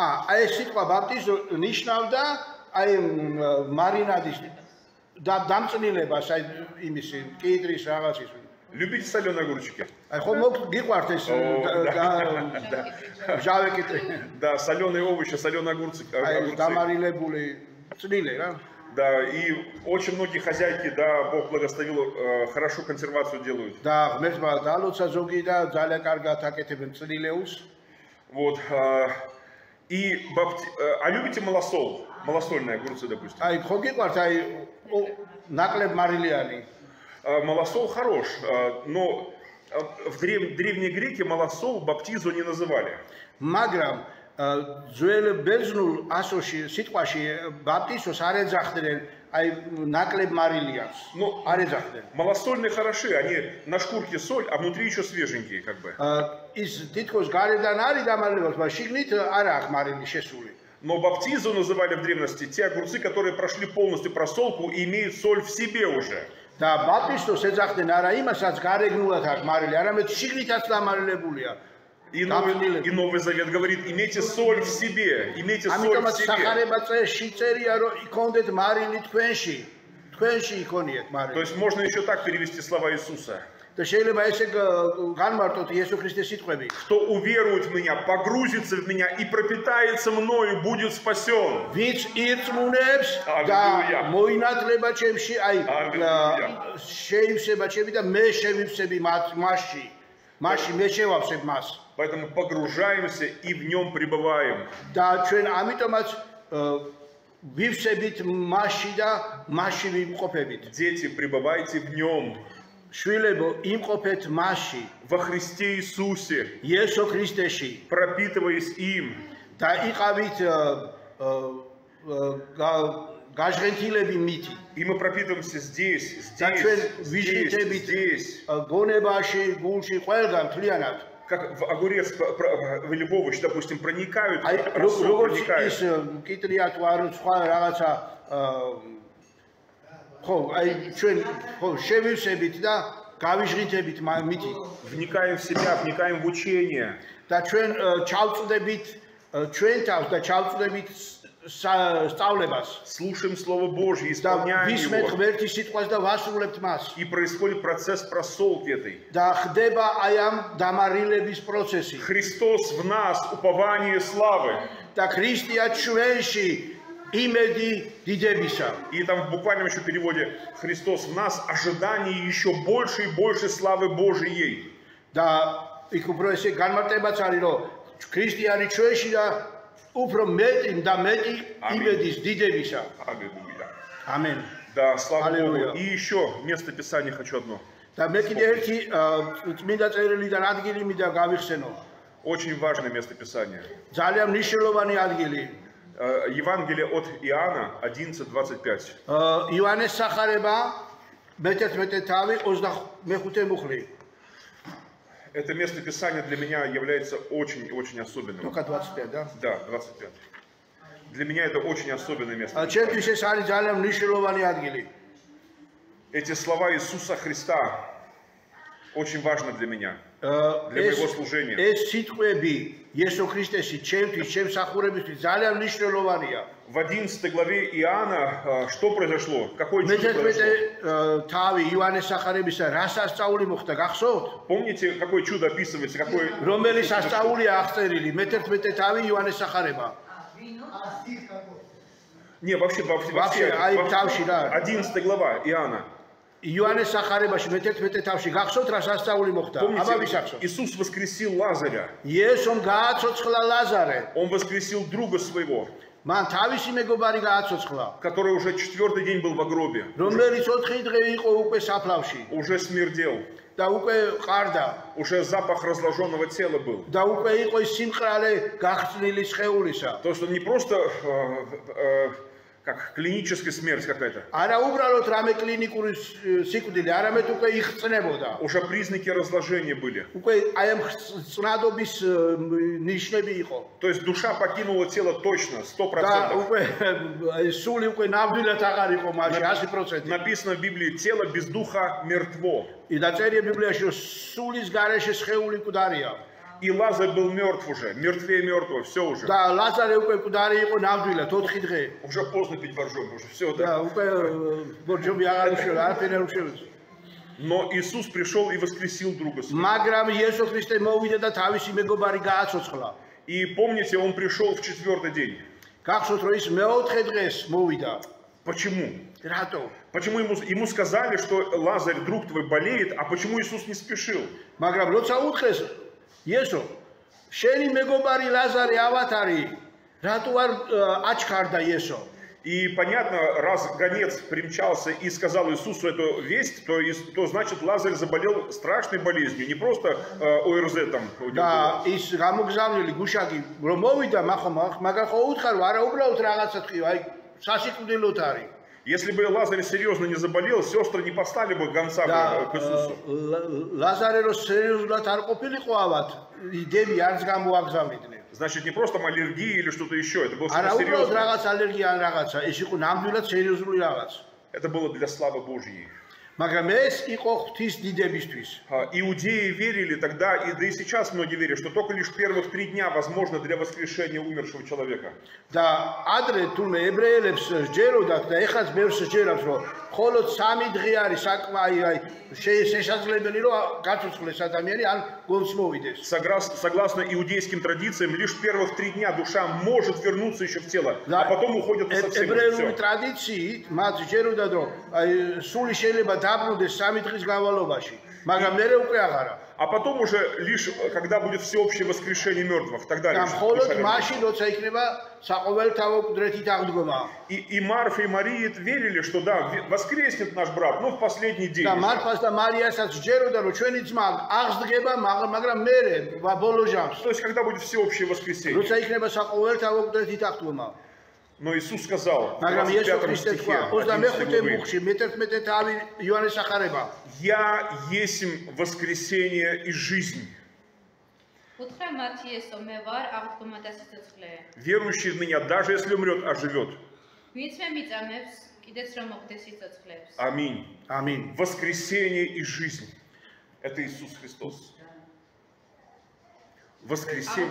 Любите соленые огурчики? Да, соленые овощи, соленые огурцы. Да, и очень многие хозяйки, да, Бог благословил, хорошо консервацию делают. Вот. И а любите малосол? Малосольные огурцы, допустим. Малосол хорош, но в древние греки малосол баптизо не называли. Ну, малосольные хороши, они на шкурке соль, а внутри еще свеженькие, как бы. Но баптизо называли в древности те огурцы, которые прошли полностью просолку и имеют соль в себе уже. И Новый Завет говорит, имейте соль в себе, имейте соль в себе. То есть можно еще так перевести слова Иисуса. Кто уверует в меня, погрузится в меня и пропитается мною, будет спасен. Поэтому погружаемся и в нем пребываем. Дети, пребывайте в нем. Во Христе Иисусе, пропитываясь им, и мы пропитываемся здесь. Как в огурец или в овощ, допустим, проникают, вникаем в себя, вникаем в учение. Слушаем Слово Божье, исполняем его. И происходит процесс просолки этой. Христос в нас, упование славы. И там в буквальном еще переводе Христос в нас, ожидание еще больше и больше славы Божией.
Аминь.
Да, слава Богу. И еще место Писания хочу одно. Очень важное место Писания. Евангелие от Иоанна 11:25. Это место Писания для меня является очень особенным.
Только 25, да?
Да, 25. Для меня это очень особенное место. Эти слова Иисуса Христа очень важны для меня, для моего служения. В 11 главе Иоанна что произошло? Какое чудо произошло? Помните, какое чудо описывается? Не, вообще 11 глава Иоанна.
იონეს სახარებაში მე-11 თავში გახსოვთ რა სასწაული მოხდა? აბა ვისახსოვთ.
Иисус воскресил Лазаря.
იესომ გააცოცხლა ლაზარე.
Он воскресил друга своего,
მან თავისი მეგობარი გააცოცხლა,
который уже 4-й день был в гробе,
რომელიც 4 დღე იყო უკვე საფლავში
уже смердел,
და უკვე ყარდა
уже запах разложенного тела был.
და უკვე იყო ის სიმყრალე გახსნილი სხეულისა.
То, что не просто как клиническая смерть какая-то.
არა უბრალოდ რამე კლინიკური სიკვდილი, არამედ უკვე იხწნებოდა.
Уже признаки разложения были.
უკვე აი ამ წნადობის ნიშნები იყო.
То есть душа покинула тело точно, 100%.
და უკვე სული უკვე ნამდვილად აღარ იყო მაშინ 100%.
Написано в Библии, тело без духа мертво.
და წერია ბიბლიაში რომ სულის გარეშე სხეული მკვდარია.
И Лазарь был мертв уже, мертвее мертвого, все уже.
და ლაზარე უკვე მკვდარი იყო ნამდვილად 4 დღე.
Уже поздно пить боржоми, уже все.
და უკვე ბორჯომი აღარ უშევა, არაფერი არ უშევს.
Но Иисус пришел и воскресил друга своего.
მაგრამ იესო ქრისტე მოვიდა და თავისი мегобари გააცოცხლა.
И помните, он пришел в 4-й день.
გახსოვთ რომ ის მე-4 დღეს მოვიდა.
Почему?
რატო?
Почему ему сказали, что Лазарь, друг твой, болеет, а почему Иисус не спешил?
მაგრამ როცა უთხრეს იესო, შენი მეგობარი ლაზარე ავათარი, რატო არ აჩქარდა იესო?
И понятно, раз гонец примчался и сказал Иисусу эту весть, то значит Лазарь заболел страшной болезнью, не просто ОРЗ там.
Да, ის გამოგზავნილი გუშაგი რომ მოვიდა, მაგრამ ხო უთხარ, არა უბრალოდ რაღაცა თქვი, აი სასიკვდილოდ არის.
Если бы Лазарь серьезно не заболел, сестры не послали бы гонца к Иисусу.
ლაზარე რო სერიოზულად არ ყოფილიყო ავად, იდები არც გამოაგზავნიდნენ.
Значит, не просто аллергия или что-то еще, это было
არა
что-то
უბრალოდ
серьезное.
რაღაც ალერგია ან რაღაცა, ეს იყო ნამდვილად სერიოზული რაღაც.
Это было для славы Божьей.
მაგრამ ეს იყო ღვთის დიდებისთვის.
Иудеи верили тогда, да и сейчас многие верят, что только лишь первых 3 дня возможно для воскрешения умершего человека.
და ადრე თურმე ებრაელებს ჯეროდათ და ეხაც ბევრს ჯერავს რომ მხოლოდ 3 დღე არის საკმაი შესაძლებელი რომ გაცოცხლეს ადამიანი ან გონს მოვიდეს.
Согласно иудейским традициям, лишь первых 3 дня душа может вернуться еще в тело, а потом уходит на совсем.
ებრაელური ტრადიციით მათ ჯეროდათ რომ აი სული შეიძლება დაბრუნდეს 3 დღის განმავლობაში, მაგრამ მერე უკვე აღარა.
А потом уже лишь когда будет всеобщее воскрешение мертвых, тогда лишь.
მხოლოდ მაშინ როცა იქნება საყოველთაო კუდრეთით აღდგომა.
И Марфа и Мария верили, что да, воскреснет наш брат, но в последний день.
და მარფას და მარიასაც ჯეროდა რომ ჩვენი ძმა აღსდგება, მაგრამ მერე ბოლო ჟამს.
То есть когда будет всеобщее воскресение.
როცა იქნება საყოველთაო კუდრეთით აღდგომა.
Но Иисус сказал в
მაგრამ იესო
25
ქრისტე
стихе,
თქვა 25 მუხში მე-11 თავი იოანეს ახარება.
«Я есмь воскресение и жизнь». Верующий в меня, даже если умрет, оживет. Аминь.
Аминь.
Воскресение и жизнь. Это Иисус Христос. Воскресение.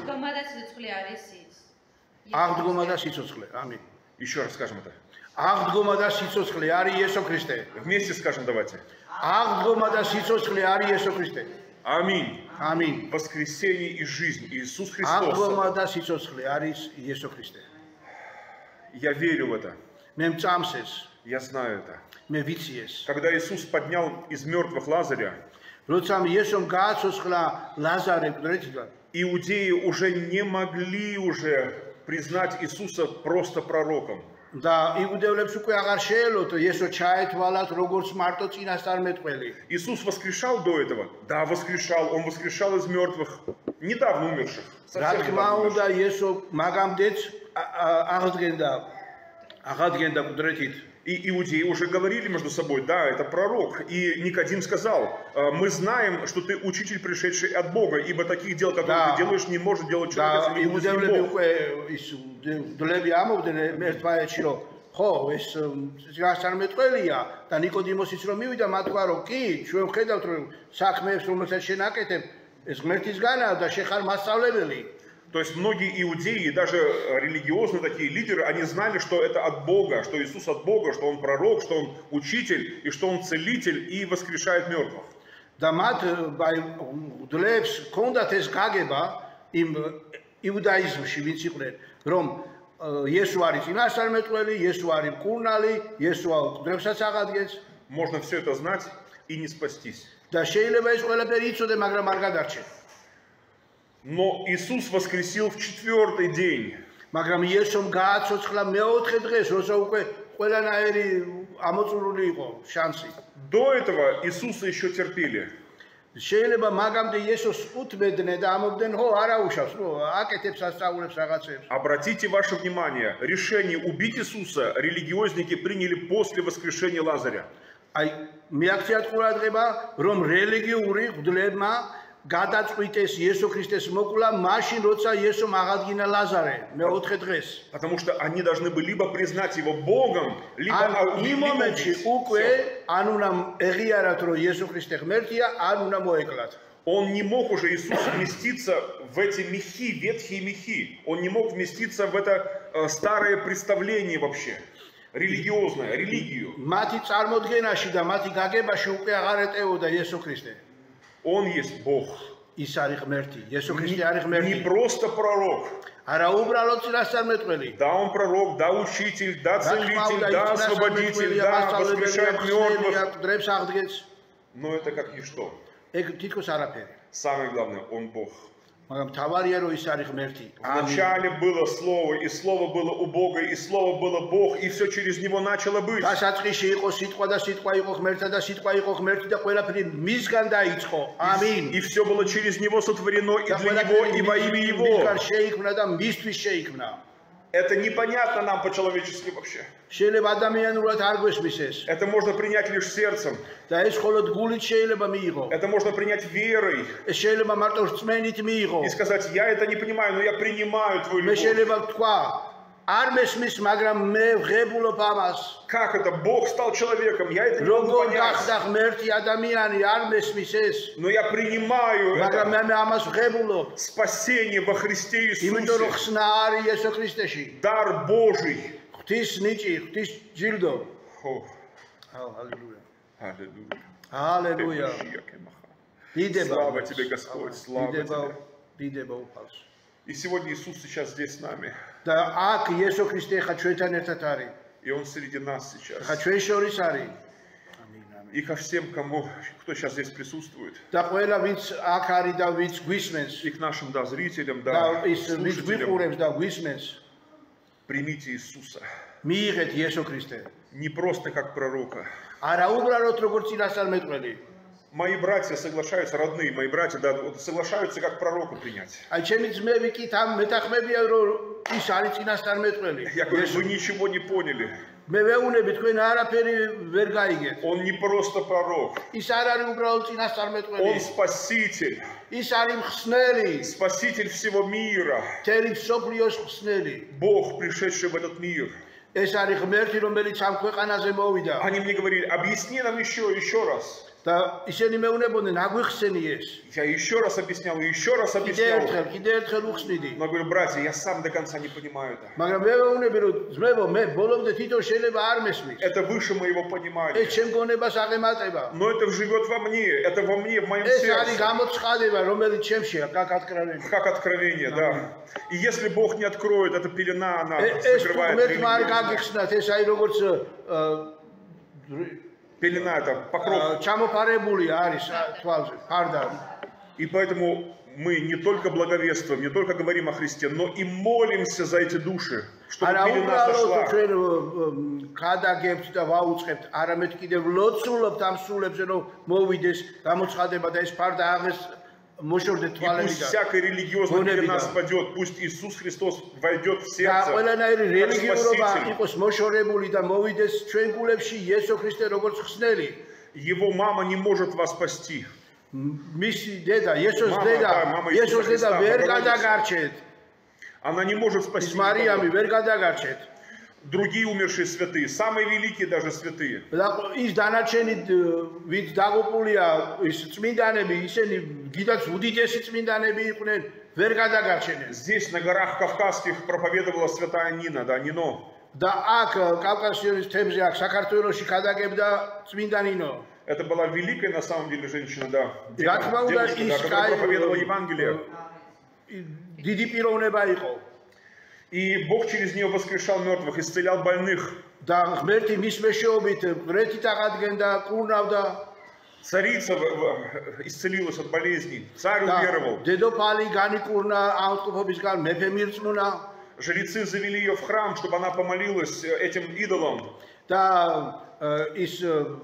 აღდგომა და სიცოცხლე. Аминь.
Еще раз скажем это.
აღდგომა და სიცოცხლე არის იესო ქრისტე.
Вместе скажем давайте.
აღდგომა და სიცოცხლე არის იესო ქრისტე.
Аминь.
Аминь.
Воскресение и жизнь. Иисус Христос.
აღდგომა და სიცოცხლე არის იესო ქრისტე.
Я верю в это.
მე მწამს ეს.
Я знаю это.
მე ვიცი ეს.
Когда Иисус поднял из мертвых Лазаря,
როცა იესომ გააცოცხლა ლაზარე მკვდრეთიდან,
иудеи уже не могли уже признать Иисуса просто пророком.
და იუდევლებს უკვე აღარ შეელოთ იესო ჩაეთვალათ როგორც მარტო წინასწარმეტყველი.
Иисус воскрешал до этого? Да, воскрешал. Он воскрешал из мертвых, недавно умерших.
რა თქმა უნდა იესო მაგამდეც აღადგენდა მკვდრეთით.
И иудеи уже говорили между собой, да, это пророк. И Никодим сказал, мы знаем, что ты учитель, пришедший от Бога, ибо таких дел, которые ты делаешь, не может делать человек, если не будет Бог.
ხო, ეს წინასწარმეტყველია და ნიკოდიმოსიც რომ მივიდა, მათ თქვა რომ კი, ჩვენ ვხედავთ რომ საქმეებს რომელსაც შენ აკეთებ, ეს ღმერთისგანაა და შენ ხარ მასწავლებელი.
То есть многие иудеи, даже религиозные такие лидеры, они знали, что это от Бога, что Иисус от Бога, что Он пророк, что Он учитель, и что Он целитель и воскрешает мертвых.
და მათ უდლებს კონდათ ეს გაგება იმ იუდაიზმში, ვინც იყვნენ, რომ იესო არის წინასწარმეტყველი, იესო არის მკურნალი, იესო მკვდრებსაც აღადგენს.
Можно все это знать и не спастись. Но Иисус воскресил в 4-й день. До этого Иисуса еще терпели. Обратите ваше внимание, решение убить Иисуса религиозники приняли после воскрешения Лазаря. Потому что они должны были либо признать его Богом, либо Он не мог уже, Иисус, вместиться в эти мехи, ветхие мехи. Он не мог вместиться в это старое представление вообще. Религиозное, религию. Он есть Бог. Не просто пророк. Да, он пророк, да, учитель, да, целитель, да, освободитель, да, воскрешает мертвых. Но это как ничто. Самое главное, он Бог. Вначале было Слово, и Слово было у Бога, и Слово было Бог, и все через Него начало быть. И все было через Него сотворено, и для Него, и во имя Его. Это непонятно нам по-человечески вообще. Это можно принять лишь сердцем. Это можно принять верой. И сказать, я это не понимаю, но я принимаю Твою любовь. Как это? Бог стал человеком, я это не могу понять. Но я принимаю это спасение во Христе Иисусе. Дар Божий. Аллилуйя. Слава Тебе, Господь, слава Тебе. И сегодня Иисус сейчас здесь с нами. И Он среди нас сейчас. И ко всем, кто сейчас здесь присутствует. И к нашим зрителям, слушателям. Примите Иисуса. Не просто как пророка. Мои братья соглашаются, родные мои братья, соглашаются как пророка принять. Я говорю, вы ничего не поняли. Он не просто пророк. Он спаситель. Спаситель всего мира. Бог, пришедший в этот мир. Они мне говорили, объясни нам еще раз. Я еще раз объяснял. Но говорю, братья, я сам до конца не понимаю это. Это выше моего понимания. Но это живет во мне. Это во мне, в моем сердце. Как откровение, да. И если Бог не откроет, эта пелена, она закрывает религию. Пелена это покров. И поэтому мы не только благовествуем, не только говорим о Христе, но и молимся за эти души, чтобы пелена сошла. И пусть всякая религиозная пелена спадет, пусть Иисус Христос войдет в сердце, как Спаситель. Его мама не может вас спасти. Мама Иисуса Христа, она не может спасти. Другие умершие святые, самые великие даже святые. Здесь на горах Кавказских проповедовала святая Нина, да, Нино. Это была великая на самом деле женщина, да. Девушка, да, которая проповедовала Евангелие. И Бог через нее воскрешал мертвых, исцелял больных.
და ღმერთი მის მეშვეობით ღმერთით აღადგენდა, კურნავდა.
Царица исцелилась от болезней, царь уверовал.
დედოფალი განიკურნა ავტყოფობისგან, მეფე მირწმუნა.
Жрецы завели ее в храм, чтобы она помолилась этим идолам.
და ის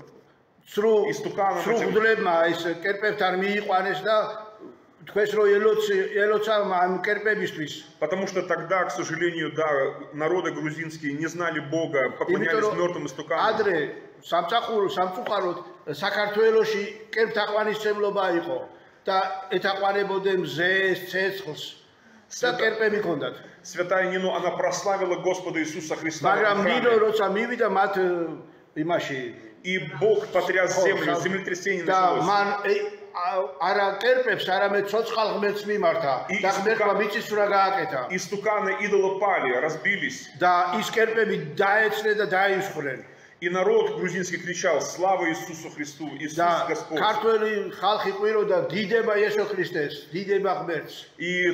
სრულებმა ის კერპებთან მიიყვანეს და თქვენს რომ ელოცა ამ კერპებისთვის.
Потому что тогда, к сожалению, да, народы грузинские не знали Бога, поклонялись мертвым истуканам.
ადრე სამწუხაროდ საქართველოში კერპთაყვანისმცემლობა იყო და ეთაყვანებოდნენ მზეს, ცეცხლს და კერპები ჰქონდათ.
Святая Нино, она прославила Господа Иисуса Христа.
მაგრამ ნინო როცა მივიდა მათ იმაში
и Бог потряс землю, землетрясение началось.
და მან არა კერპებს, არამედ ცოცხალ ღმერთს მიმართა და ღმერთმა მიწისძვრა გააკეთა.
Истуканы идола пали, разбились.
და ის კერპები დაეცნენ და დაიმსხვრენ.
И народ грузинский кричал: слава Иисусу Христу, Иисус Господь.
ქართველი ხალხი ყვიროდა დიდება იესო ქრისტეს, დიდება ღმერთს.
И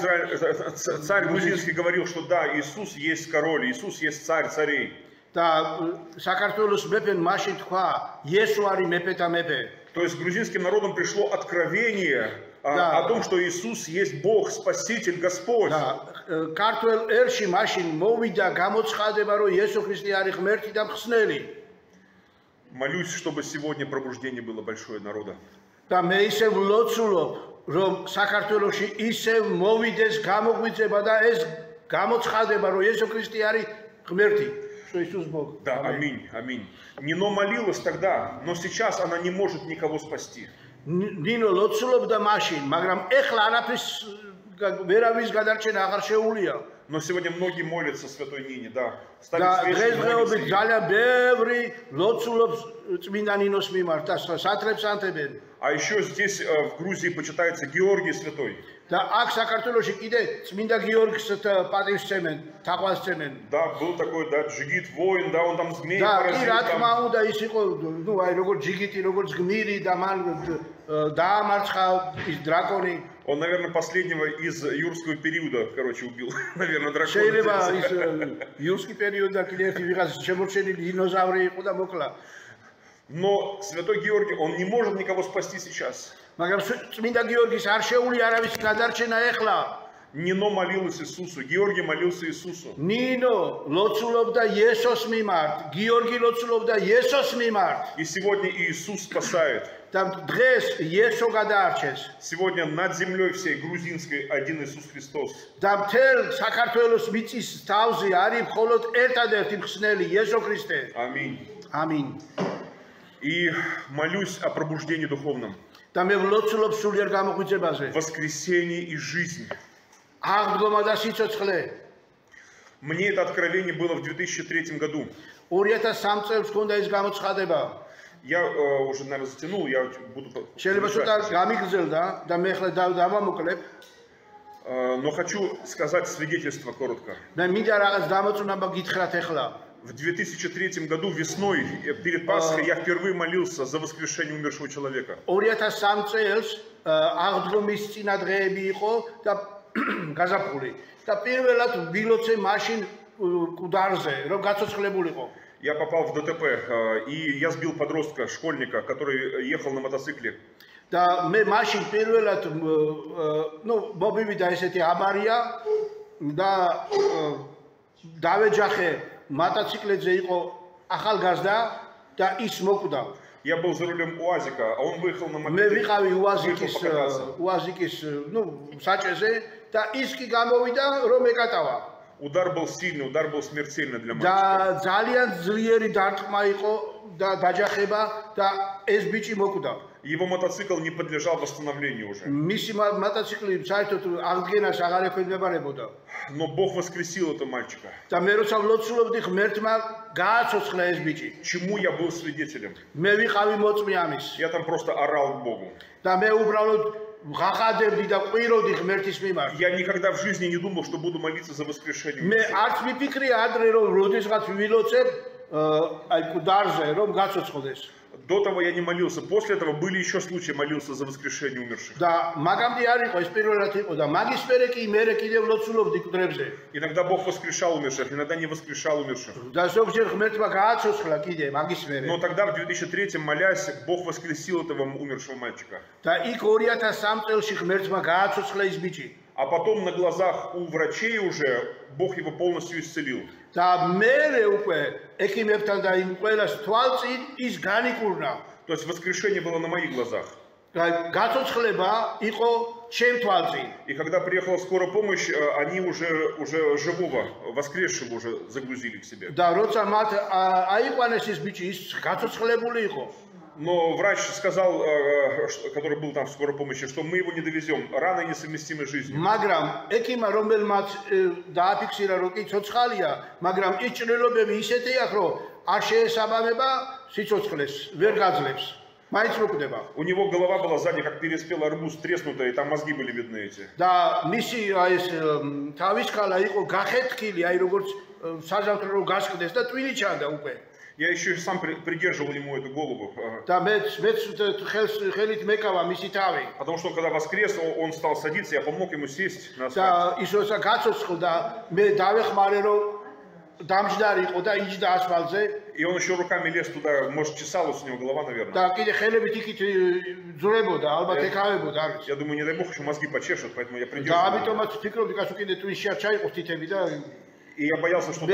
царь грузинский говорил, что да, Иисус есть король, Иисус есть царь царей.
და საქართველოს მეფემ მაშინ თქვა, იესო არის მეფეთა მეფე.
То есть грузинским народам пришло откровение о том, что Иисус есть Бог, Спаситель, Господь.
ქართველ ერში მაშინ მოვიდა გამოცხადება, რომ იესო ქრისტე არის ღმერთი და მხსნელი.
Молюсь, чтобы сегодня пробуждение было большое народа.
და მე ისე ვლოცულობ, რომ საქართველოში ისე მოვიდეს გამოგვიწება და ეს გამოცხადება, რომ იესო ქრისტე არის ღმერთი. Иисус Бог.
Да, аминь, аминь. Нино молилась тогда, но сейчас она не может никого спасти.
ნინო ლოცულობდა მაშინ, მაგრამ ეხლა არაფრის ვერავის გადარჩენა აღარ შეუულია.
Но сегодня многие молятся Святой Нине, да.
და დღესდღეობით ძალიან ბევრი ლოცულობს წმინდა ნინოს მიმართ და სატრებს ანთებენ.
А еще здесь в Грузии почитается Георгий Святой.
და აქ საქართველოში კიდე წმინდა გიორგის პატივს წემენ, თაყვანს წემენ.
Да, был такой, да, джигит воин, да, он там змей
поразил. Да, რა თქმა უნდა ის იყო, ну, აი როგორც ჯიგიტი, როგორც გმირი და მან დაამარცხა ის дракони.
Он, наверное, последнего из юрского периода, короче, убил, наверное, дракона.
შეიძლება ის იურსკი პერიოდიდან კიდე ერთი ვიღაც შემორჩენილი დინოზავრი იყო და მოკლა.
Но Святой Георгий, он не может никого спасти сейчас.
მაგრამ წმინდა გიორგის არ შეუძლია არავის გადარჩენა ეხლა.
Нино молилась Иисусу, Георгий молился Иисусу.
ნინო ლოცულობდა იესოს მიმართ, გიორგი ლოცულობდა იესოს მიმართ.
И сегодня Иисус спасает.
და დღეს იესო გადაარჩეს.
Сегодня над землей всей грузинской один Иисус Христос.
და მთელ საქართველოს მიწის თავზე არის მხოლოდ ერთადერთი მხსნელი იესო ქრისტე.
Аминь.
Аминь.
И молюсь о пробуждении духовном.
და მე ვლოცულობ სულიერ გამოღვიძებაზე.
Воскресение и жизнь.
აღდგომა და სიცოცხლე.
Мне это откровение было в 2003 году.
2003 წელს ჰქონდა ეს გამოცხადება.
Я уже, наверное, затянул, я буду...
შეიძლება ცოტა გამიგრძელდა და მე ახლა დავამოკლებ.
Но хочу сказать свидетельство коротко.
მე მინდა რაღაც დამოწუნება გითხრათ ახლა.
В 2003 году весной, перед Пасхой, я впервые молился за воскрешение умершего человека.
2003 წელს აღდგომის წინადღეები იყო და გაზაფხული. და პირველად ვილოცე მაშინ კუდარზე, რომ გაცოცხლებულიყო.
Я попал в ДТП, и я сбил подростка, школьника, который ехал на мотоцикле.
და მე მაშინ პირველად მოვივიდა ესეთი აბარია და დავეჯახე мотоциклеზე იყო ახალგაზრდა და ის მოკვდა.
Я был за рулем УАЗика, а он выехал на
мотоцикле. მე ვიყავი УАЗიკის, საჭეზე და ის კი გამოვიდა რომ ეკატავა.
Удар был сильный, удар был смертельный для мальчика.
და ძალიან ძლიერი დარტყმა იყო და დაჯახება და ეს ბიჭი მოკვდა.
Его мотоцикл не подлежал восстановлению уже.
მისი мотоциклი საერთოდ აღდგენას აღარ ექვემდებარებოდა.
Но Бог воскресил этого мальчика.
და მე როცა ვლოცულობდი ღმერთმა გააცოცხლა ეს ბიჭი.
Чему я был свидетелем?
მე ვიყავი მოწმე ამის.
Я там просто орал к Богу.
და მე უბრალოდ ღაღადებდი და ყვიროდი ღმერთის მიმართ.
Я никогда в жизни не думал, что буду молиться за воскрешение.
მე არც მიფიქრია ადრე რომ როდესღაც ვილოცებ აი კუდარზე რომ გაცოცხლდეს.
До того я не молился, после этого были еще случаи, молился за воскрешение умерших. Иногда Бог воскрешал умерших, иногда не воскрешал умерших. Но тогда в 2003 молясь, Бог воскресил этого умершего мальчика. А потом на глазах у врачей уже Бог его полностью исцелил. То есть воскрешение было на моих глазах. И когда приехала скорая помощь, они уже живого, воскресшего уже загрузили к себе. Но врач сказал, который был там в скорой помощи, что мы его не довезем. Рано несовместимой с жизнью. У него голова была сзади, как переспелый арбуз, треснутая, и там мозги были видны эти. Я еще сам придерживал ему эту голову. Потому что когда воскрес, он стал садиться, я помог ему сесть на асфальт. И он еще руками лез туда, может, чесалась у него голова, наверное. Я думаю, не дай бог, еще мозги почешут, поэтому я придерживал. И я боялся, что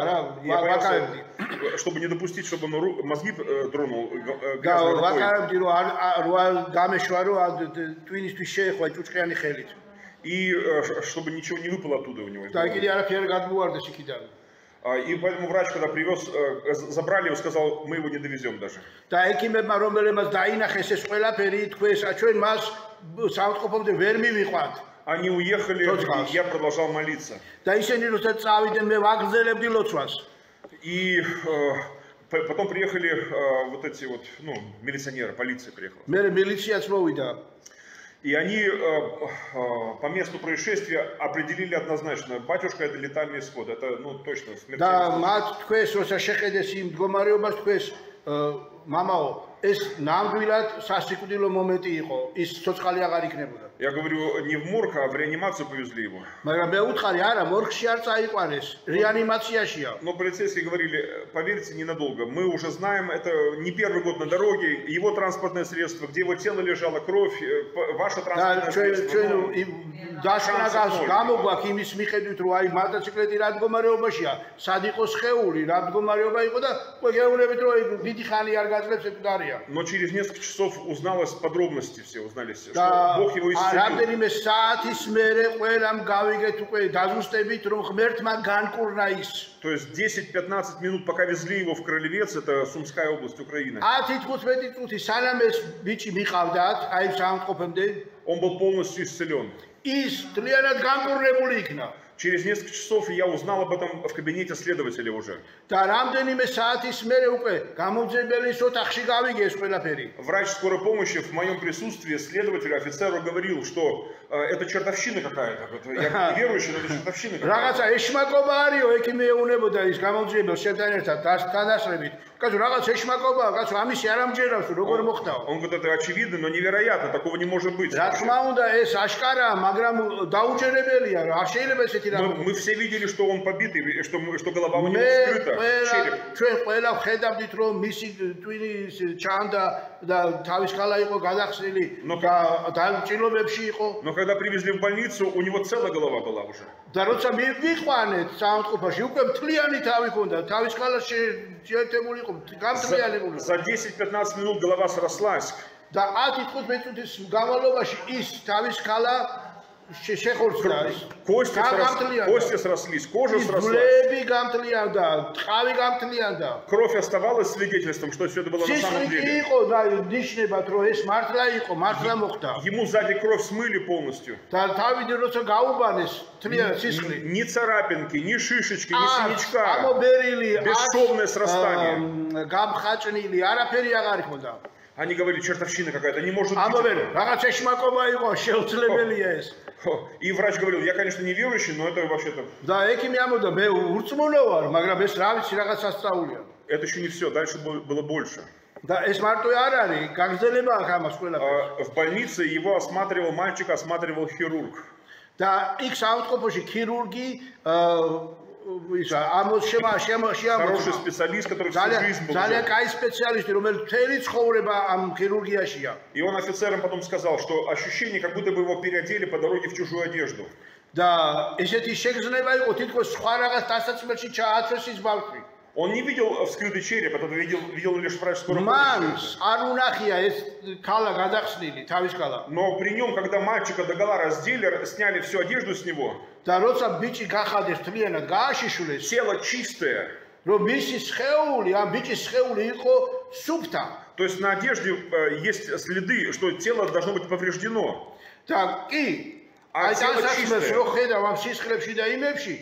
чтобы не допустить, чтобы он мозги тронул грязной рукой. И чтобы ничего не выпало оттуда у него. И поэтому врач, когда привез, забрали его, сказал, мы его не довезем даже. Они уехали, и я продолжал молиться. И потом приехали вот эти вот, милиционеры, полиция приехала. И они по месту происшествия определили однозначно, батюшка, это летальный исход, это точно смертельный исход. Я говорю, не в морг, а в реанимацию повезли его. Но полицейские говорили, поверьте, ненадолго. Мы уже знаем, это не первый год на дороге, его транспортное средство, где его тело лежало, кровь, ваше транспортное средство. Но через несколько часов узнались подробности, все узнались, что Бог его исцелил. То есть 10-15 минут, пока везли его в Кролевец, это Сумская область Украины. Он был полностью исцелен. Через несколько часов я узнал об этом в кабинете следователя уже. Врач скорой помощи в моем присутствии следователю, офицеру говорил, что это чертовщина какая-то. Я не верующий, но это чертовщина какая-то. Он говорит, это очевидно, но невероятно, такого не может быть. Мы все видели, что он побитый, что голова у него вскрыта, череп. Но когда привезли в больницу, у него целая голова была уже. За 10-15 минут голова срослась. Кости срослись, кожа срослась. Кровь оставалась свидетельством, что все это было на самом деле. Ему сзади кровь смыли полностью. Ни царапинки, ни шишечки, ни синячка. Бесшовное срастание. Они говорили, чертовщина какая-то, не может быть. И врач говорил, я, конечно, не верующий, но это вообще-то... Это еще не все, дальше было больше. В больнице его осматривал мальчик, осматривал хирург. Хороший специалист, который всю жизнь был. И он офицерам потом сказал, что ощущение, как будто бы его переодели по дороге в чужую одежду. Он не видел вскрытый череп, а видел лишь врач скорой помощи. Но при нем, когда мальчика догола раздели, сняли всю одежду с него, тело чистое. То есть на одежде есть следы, что тело должно быть повреждено. А тело чистое.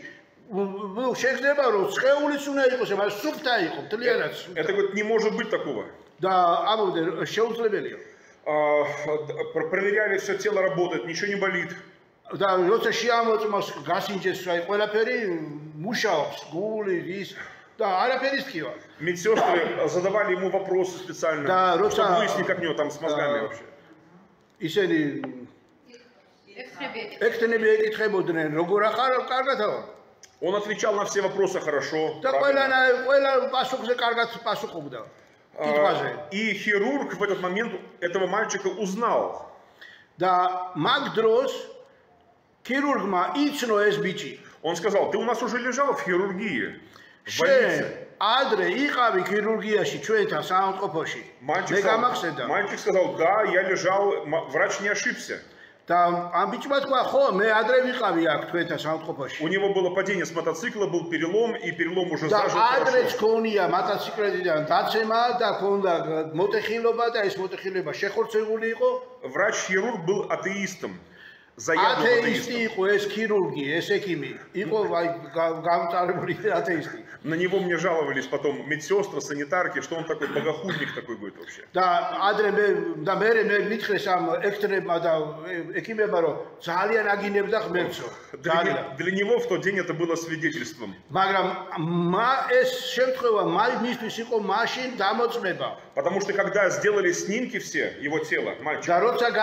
Это говорит, не может быть такого. Проверяли, все тело работает, ничего не болит. Медсестры задавали ему вопросы специально, чтобы выяснить, как у него там с мозгами вообще. Он отвечал на все вопросы хорошо. И хирург в этот момент этого мальчика узнал. Он сказал, ты у нас уже лежал в хирургии, в больнице. Мальчик сказал, да, я лежал, врач не ошибся. У него было падение с мотоцикла, был перелом, и перелом уже зажил хорошо. Врач-хирург был атеистом. Заядлым атеистом. На него мне жаловались потом медсестры, санитарки, что он такой богохульник такой будет вообще. Для него в тот день это было свидетельством. Потому что когда сделали снимки все, его тела, мальчика,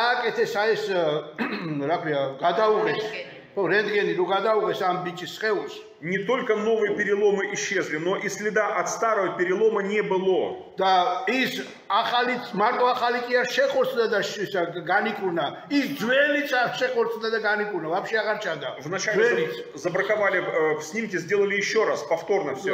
не только новые переломы исчезли, но и следа от старого перелома не было. Вначале забраковали в снимке, сделали еще раз, повторно все.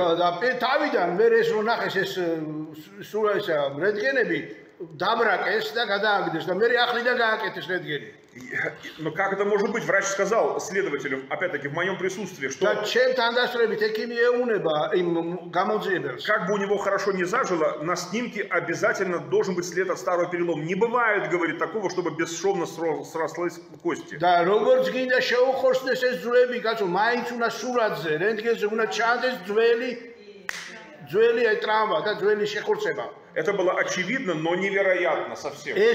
Но как это может быть? Врач сказал следователю, опять-таки в моем присутствии, что как бы у него хорошо не зажило, на снимке обязательно должен быть след от старого перелома. Не бывает, говорит, такого, чтобы бесшовно срослись кости. Это было очевидно, но невероятно совсем. И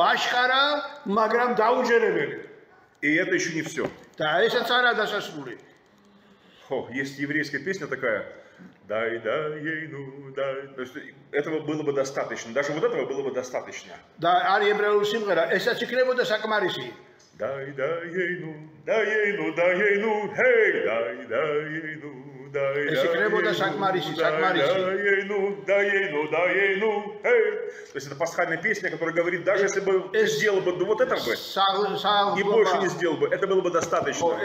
это еще не все. Есть еврейская песня такая. Дай, дай, ей, ну, дай. То есть этого было бы достаточно. Даже вот этого было бы достаточно. Дай, дай, ей, ну, дай, ей, ну, дай, ей, ну, хей, дай, дай, ей, ну. То есть это пасхальная песня, которая говорит, даже если бы ты сделал бы вот это бы, и больше не сделал бы, это было бы достаточно.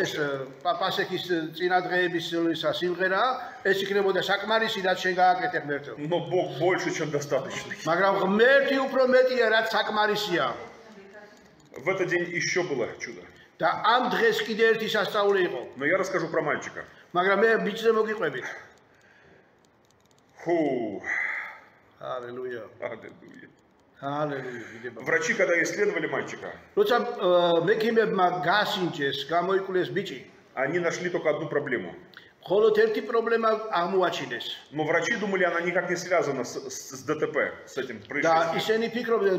Но Бог больше, чем достаточный. В этот день еще было чудо. Но я расскажу про мальчика. Фу.
Аллилуйя.
Врачи, когда исследовали мальчика, они нашли только одну проблему. Но врачи думали, она никак не связана с ДТП, с этим происшествием.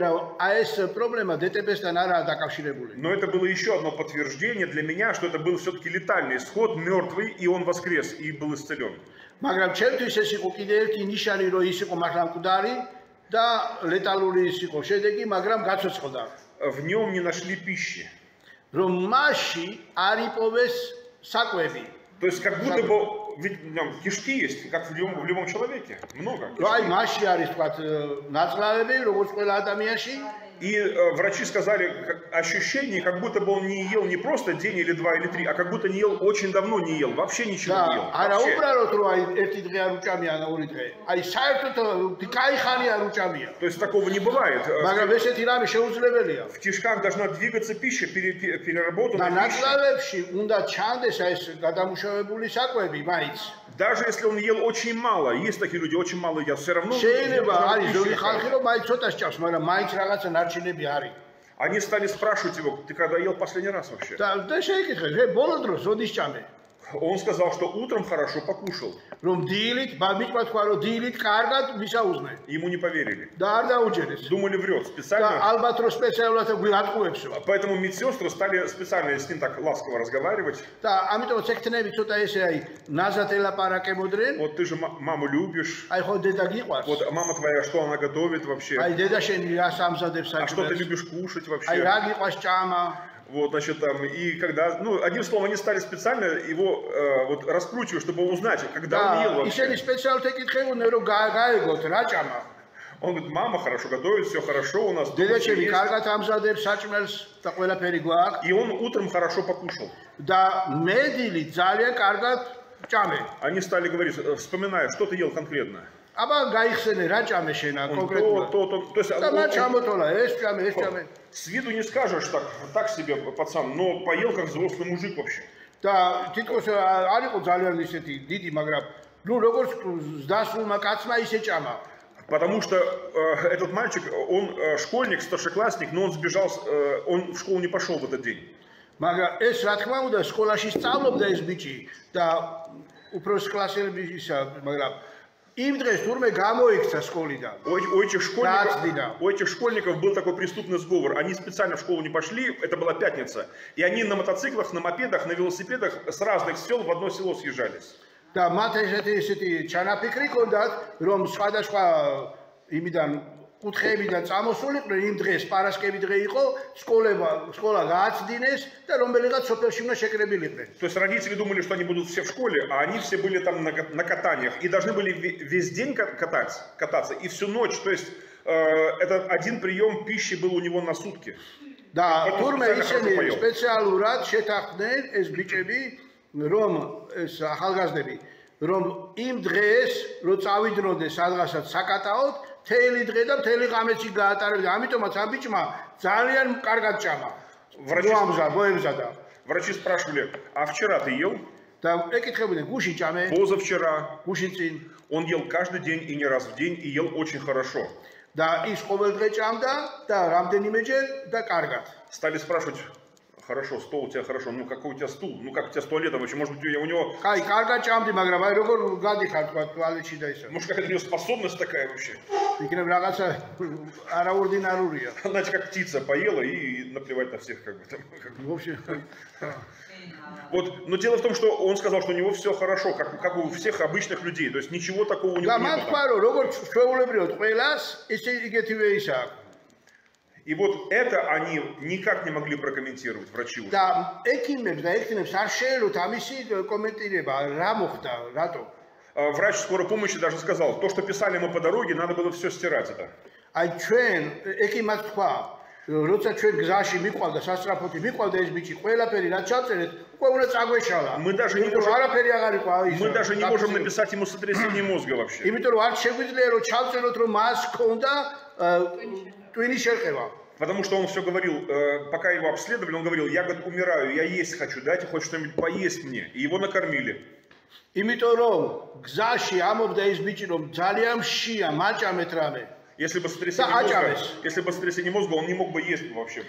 Но это было еще одно подтверждение для меня, что это был все-таки летальный исход, мертвый, и он воскрес, и был исцелен.
და ლეტალური ის იყო შედეგი, მაგრამ გაცოცხლდა.
В нем не нашли пищи.
რომ მასში არ იპოვეს საკვები.
То есть как будто бы ведь кишки есть, как в любом человеке, много.
აი მასში არის თქვათ ნაწლავები, როგორც ყველა ადამიანში.
И врачи сказали, ощущение, как будто бы он не ел не просто день или два или три, а как будто не ел очень давно не ел, вообще ничего не ел.
არა უბრალოდ რომ აი ერთი დღე არ უჭამია, ორი დღე. აი საერთოდ кайხანი არ უჭამია.
То есть такого не бывает.
მაგრამ ესეთი რამე შეუძლებელია.
В кишках должна двигаться пища, переработанная
და
пища.
ნაწლავებში უნდა ჩანდეს ეს გადამუშავებული საკვები, მაინც.
Даже если он ел очень мало, есть такие люди, очень мало едят, все равно...
შეიძლება არის ზოგი ხალხი რომ მაინც ცოტას ჭამს, მაგრამ მაინც რაღაცა ნარჩენები არის.
Они стали спрашивать его, ты когда ел последний раз вообще?
და შეეკითხეს, ბოლო დროს როდის ჭამე?
Он сказал, что утром хорошо покушал.
რომ დილით, მithმა თქვა რომ დილით კარგად მისაუზნე.
Ему не поверили.
და არ დაუჯერეს.
Думали, врет специально.
და ალბათ რომ სპეციალურად გვიატყუებსო.
Поэтому медсестры стали специально с ним так ласково разговаривать.
და ამიტომ ცეკთნები ცოტა ესე აი ნაზად ელაპარაკებოდნენ.
Вот ты же маму любишь.
აი ხო დედა გიყვარს.
Вот мама твоя, что она готовит вообще?
აი დედა შენი რას ამზადებს
А что ты
საჭმელს?
любишь кушать
აი
вообще?
რა გიყვარს ჭამა?
Вот, значит, там, и когда, ну, одним словом, они стали специально его вот раскручивать, чтобы узнать, когда он ел вообще.
ისინი სპეციალურად ეკითხებოდნენ რომ გაეგოთ რა ჭამა.
Он говорит, мама хорошо готовит, все хорошо у нас.
დედა შენი კარგად ამზადებს საჭმელს და ყველაფერი გვაქვს.
И он утром хорошо покушал.
და მე დილით ძალიან კარგად ჭამე.
Они стали говорить, вспоминая, что ты ел конкретно.
აბა გაიხსენე რა ჭამე შენა კონკრეტულად.
То есть
ეს ჭამე.
С виду не скажешь так себе пацан, но поел как взрослый мужик вообще.
და თითქოს არ იყო ძალიან ისეთი დიდი, მაგრამ ну როგორც ზდასრულმა კაცმა ისე ჭამა.
Потому что этот мальчик, он школьник, старшеклассник, но он сбежал, он в школу не пошел в этот день.
მაგრამ ეს რა თქმა უნდა სკოლაში სწავლობდა ეს ბიჭი და უფროს კლასელები ისა, მაგრამ им დღეს თურმე გამოიქცა სკოლიდან.
У этих школьников был такой преступный сговор. Они специально в школу не пошли, это была пятница. И они на мотоциклах, на мопедах, на велосипедах с разных сел в одно село съезжались.
და მათ ესეთი ჩანაფიქრი ჰქონდათ, რომ სხვადასხვა იმიდან კუთხეებიდან წამოსულიყვნენ, იმ დღეს პარასკევი დღე იყო, სკოლა გააცდინეს და რომელიღაც სოფელში უნდა შეკრებილიყვნენ.
То есть родители думали, что они будут все в школе, а они все были там на катаниях и должны были весь день кататься и всю ночь. То есть это один прием пищи был у него на сутки.
და თურმე ისინი სპეციალურად შეთანხმდნენ ეს ბიჭები, რომ ეს ახალგაზრდები, რომ იმ დღეს რო წავიდნენ სადღაცად საკატაოდ, მთელი დღე და მთელი ღამეში გაატარებდნენ. ამიტომაც ამ ბიჭმა ძალიან კარგად ჭამა.
Врачи спрашивали, а вчера ты ел?
და ეკითხებოდნენ, გუში ჭამე?
Позавчера.
გუში წინ.
Он ел каждый день и не раз в день и ел очень хорошо.
და ის ყოველ დღე ჭამდა და რამდენიმეჯერ და კარგად.
Стали спрашивать, хорошо, стол у тебя хорошо, ну какой у тебя стул, ну как у тебя с туалетом вообще, может быть у него...
Кай, კარგად ჭამდი, მაგრამ აი როგორ გადიხარ თქვა туалетში და ისა.
Может какая-то у него способность такая вообще?
იქნებ რაღაცა არაორდინარულია.
Знаете, как птица поела и наплевать на всех как бы там.
Вообще.
Вот, но дело в том, что он сказал, что у него все хорошо, как у всех обычных людей, то есть ничего такого у него нет. И вот это они никак не могли прокомментировать, врачи. Врач скорой помощи даже сказал, то, что писали мы по дороге, надо было все стирать это.
როცა ჩვენ გზაში მიყვავდა სასწრაფოთი მიყვავდა ეს ბიჭი ყველაფერი რაც ჩაწერეთ უკვე უნდა წაგვეშალა
мы даже не можем написать ему сотрясение мозга вообще
იმიტომ რომ არ შეგვიძლია რომ ჩავწეროთ რომ მას ჰქონდა ტვინის შერყევა
потому что он все говорил пока его обследовали он говорил я говорит умираю я есть хочу дайте хоть что-нибудь поесть мне и его накормили
იმიტომ რომ გზაში ამობდა ეს ბიჭი რომ ძალიან მშია მაჭამეთ რამე
Если бы сотрясение мозга, он не мог бы есть вообще.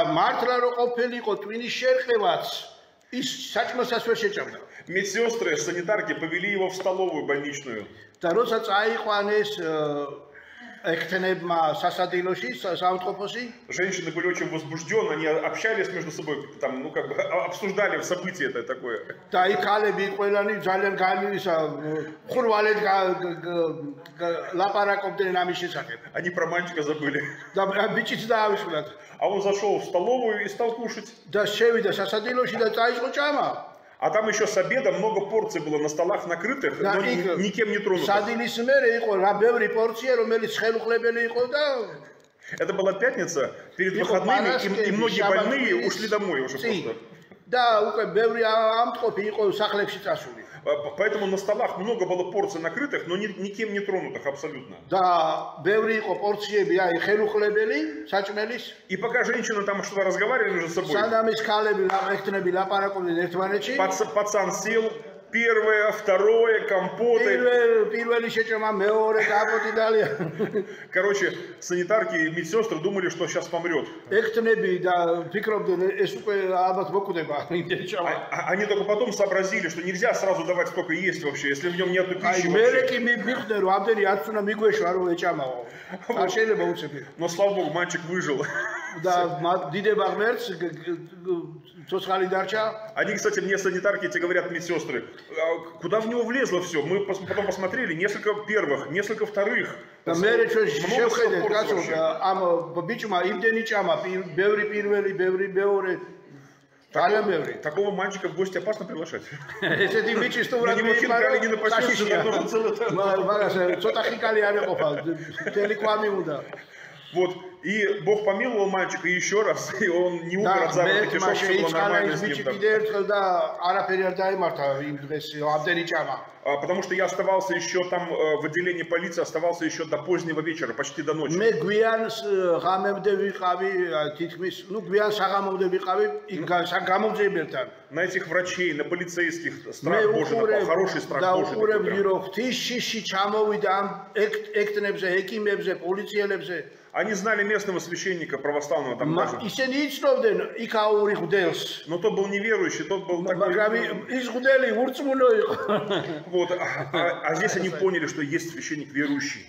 Медсестры, санитарки повели его в столовую больничную. Женщины были очень возбуждены, они общались между собой, там, ну как бы обсуждали события это такое. Они про мальчика забыли. А он зашел в столовую и стал кушать. А там еще с обеда много порций было на столах накрытых, но никем не тронутых. Это была пятница, перед выходными, и многие больные ушли домой уже просто. Поэтому на столах много было порций накрытых, но никем не тронутых абсолютно. И пока женщины там что-то разговаривали между собой, пацан сел, первое, второе, компоты. Короче, санитарки и медсестры думали, что сейчас помрет. Они только потом сообразили, что нельзя сразу давать столько есть вообще, если в нем нет пищи вообще. Но слава богу, мальчик выжил. Они, кстати, мне санитарки эти говорят, медсестры, куда в него влезло все? Мы потом посмотрели, несколько первых, несколько вторых. Такого мальчика в гости опасно приглашать. Вот, и Бог помиловал мальчика еще раз, и он не умер от заработка кишок, все было нормально с ним. Потому что я оставался еще там в отделении полиции, оставался еще до позднего вечера, почти до ночи. На этих врачей, на полицейских страх Божий напал, хороший страх Божий. Они знали местного священника православного там даже. Но тот был неверующий, тот был такой... Вот, а здесь они поняли, что есть священник верующий.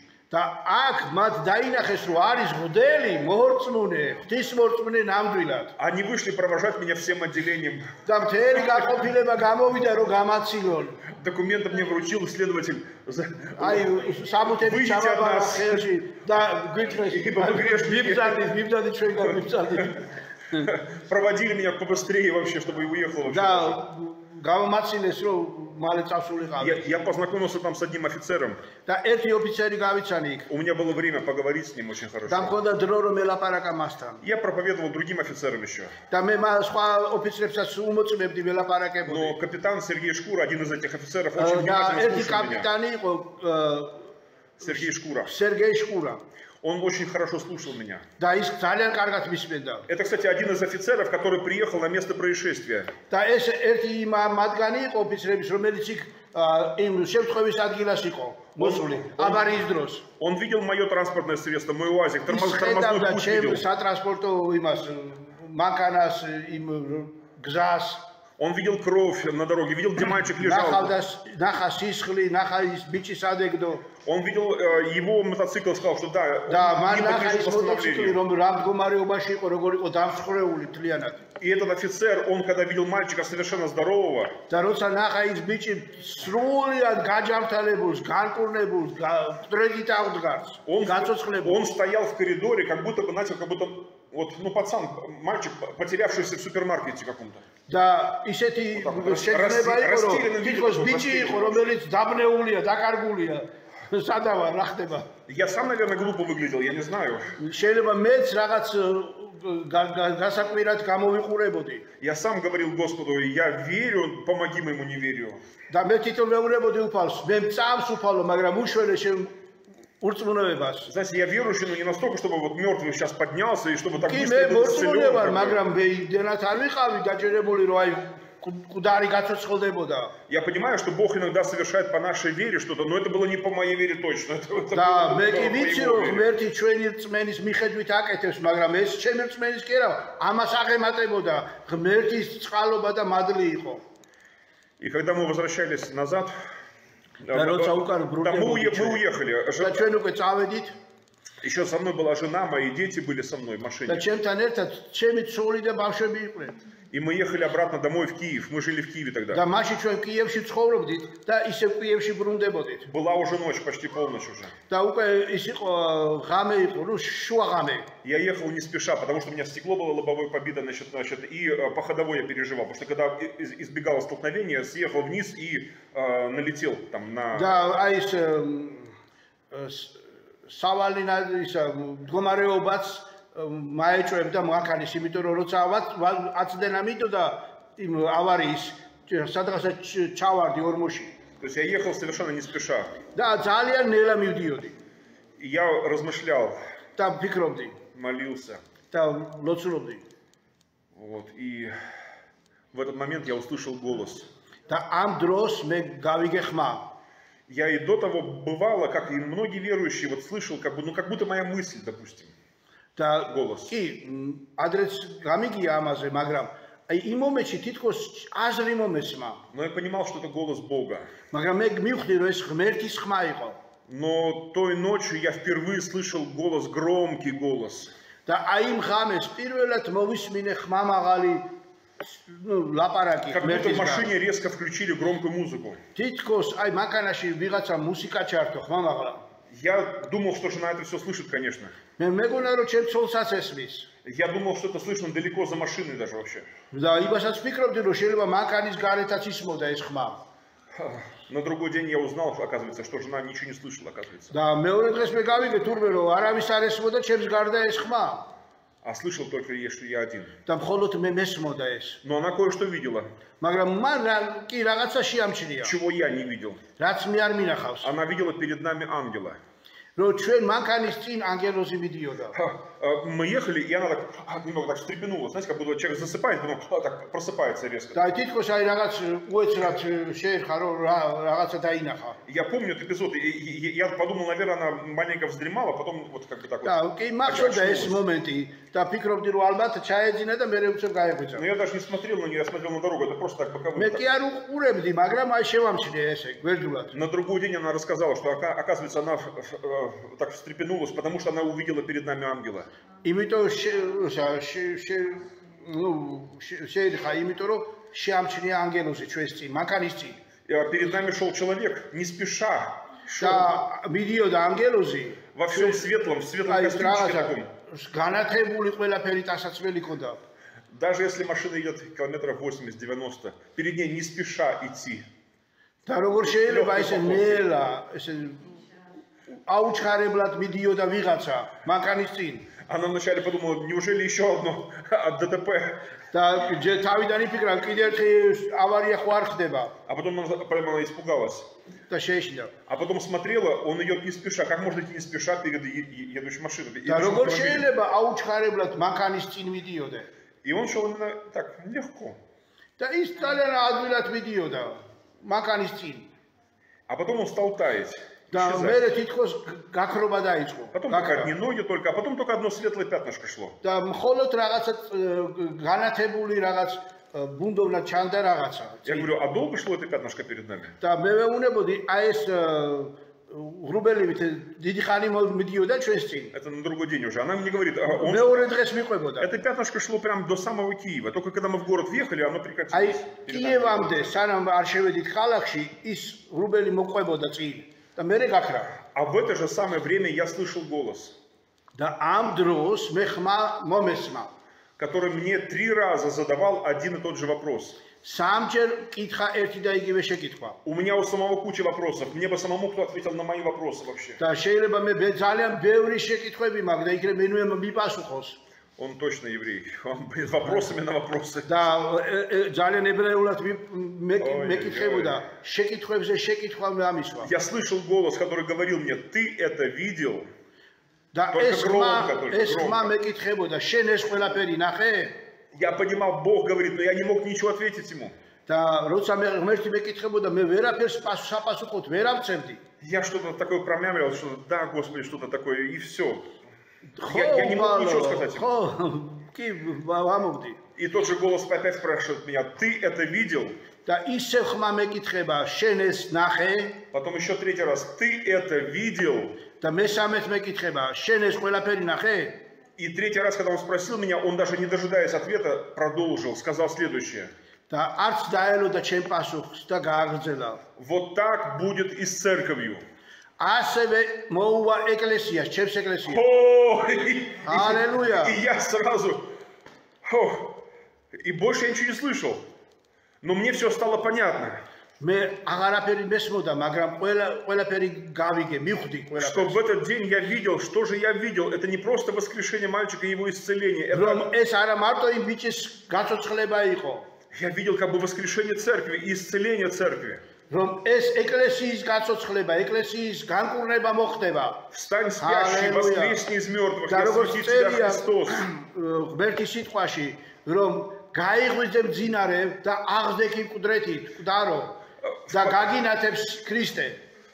Они вышли провожать меня всем отделением. Документы мне вручил следователь. Выйдите от нас, ибо вы грешники. Проводили меня побыстрее вообще, чтобы уехал вообще. Я познакомился там с одним офицером. У меня было время поговорить с ним очень хорошо. Я проповедовал другим офицерам еще. Но капитан Сергей Шкура, один из этих офицеров, очень внимательно слушал меня. Сергей Шкура. Он очень хорошо слушал меня. Это, кстати, один из офицеров, который приехал на место происшествия. Он видел мое транспортное средство, мой УАЗик, тормозной путь видел. Он видел кровь на дороге, видел, где мальчик лежал. Он видел его мотоцикл, сказал, что да, он не подлежит восстановлению. И этот офицер, он когда видел мальчика совершенно здорового, он стоял в коридоре, как будто бы, знаете, как будто вот, ну, пацан, мальчик, потерявшийся в супермаркете каком-то. Да, и эти я сам, наверное, глупо выглядел, я не знаю. Я сам говорил Господу, я верю, помоги моему неверию. Знаете, я верующий, но не настолько, чтобы вот мертвый сейчас поднялся и чтобы так быстро был исцелен. Я понимаю, что Бог иногда совершает по нашей вере что-то, но это было не по моей вере точно. И когда мы возвращались назад, мы уехали. Еще со мной была жена, мои дети были со мной в машине. И мы ехали обратно домой в Киев. Мы жили в Киеве тогда. Была уже ночь, почти полночь уже. Я ехал не спеша, потому что у меня стекло было лобовое побито, и по ходовой я переживал. Потому что когда избегал столкновения, съехал вниз и налетел там на...
სავალინა ისა მდგომარეობაც მაეჭვებდა მანქანის, იმიტომ რომ როცა აცდენა მიდოდა იმ ავარიის სადღაც ჩავარდი ორმოში.
То есть я ехал совершенно не спеша.
და ძალიან ნელა მივდიოდი.
Я размышлял.
და ფიქრობდი.
Молился.
და ლოცულობდი.
Вот, и в этот момент я услышал голос.
და ამ დროს მე გავიგე ხმა.
Я и до того бывало, как и многие верующие, вот слышал, как будто моя мысль, допустим. Голос. Но я понимал, что это голос Бога. Но той ночью я впервые слышал голос, громкий голос. Как будто в машине резко включили громкую музыку. Я думал, что жена это все слышит, конечно. Я думал, что это слышно далеко за машиной даже вообще. На другой день я узнал, оказывается, что жена ничего не слышала, оказывается. А слышал только ей, что я один. Но она кое-что видела. Чего я не видел. Она видела перед нами ангела. Мы ехали, и она так немного так встрепенулась, знаете, как будто человек засыпает, потом так просыпается резко. Я помню этот эпизод, и я подумал, наверное, она маленько вздремала, потом вот как бы так вот. Но я даже не смотрел на нее, я смотрел на дорогу, это просто так боковым. На другой день она рассказала, что оказывается она так встрепенулась, потому что она увидела перед нами ангела. Перед нами шел человек, не спеша. Во всем светлом, в светлом костюмчике таком. Даже если машина идет километров 80-90, перед ней не спеша идти. Она вначале подумала, неужели еще одно от ДТП? А потом она испугалась. А потом смотрела, он идет не спеша. Как можно идти не спеша перед едущей машиной? И он шел именно так, легко. А потом он стал таять. Потом только одни ноги только, а потом только одно светлое пятнышко шло. Я говорю, а долго шло это пятнышко перед нами? Это на другой день уже. Она мне говорит, это пятнышко шло прям до самого Киева. Только когда мы в город въехали, оно прекратилось. А в это же самое время я слышал голос, который мне 3 раза задавал один и тот же вопрос. У меня у самого куча вопросов. Мне бы самому кто ответил на мои вопросы вообще. Он точно еврей. Он вопросами на вопросы. Я слышал голос, который говорил мне, ты это видел? Только громко, только громко. Я понимал, Бог говорит, но я не мог ничего ответить ему. Я что-то такое промямлил, что да, Господи, что-то такое, и все. Я не мог ничего сказать ему. И тот же голос опять спрашивает меня, ты это видел? Потом еще 3-й раз, ты это видел?
და მესამეც მეკითხება, შენ ეს ყველაფერი ნახე?
И третий раз, когда он спросил меня, он даже не дожидаясь ответа, продолжил, сказал следующее.
და არც დაელოდა ჩემ პასუხს და გააგრძელა.
Вот так будет и с церковью.
ასევე მოუვა ეკლესიას, ჩემს ეკლესიას.
Аллилуйя! И я сразу, и больше я ничего не слышал. Но мне все стало понятно.
მე აღარაფერი მესმოდა, მაგრამ ყველაფერი გავიგე, მივხვდი ყველაფერს.
Что в этот день я видел, что же я видел? Это не просто воскрешение мальчика и его исцеление.
Это... ეს არა მარტო იმ ბიჭის გაცოცხლება იყო.
Я видел как бы воскрешение церкви и исцеление церкви.
რომ ეს ეკლესიის გაცოცხლება, ეკლესიის განკურნება მოხდება.
Встань спящий, воскресни из мертвых, я святит тебя Христос.
ღმერთის სიტყვაში, რომ გაიღვიძე მძინარე და აღზრდექი მკვდრეთით, მკვდარო და გაგინათებს ქრისტე.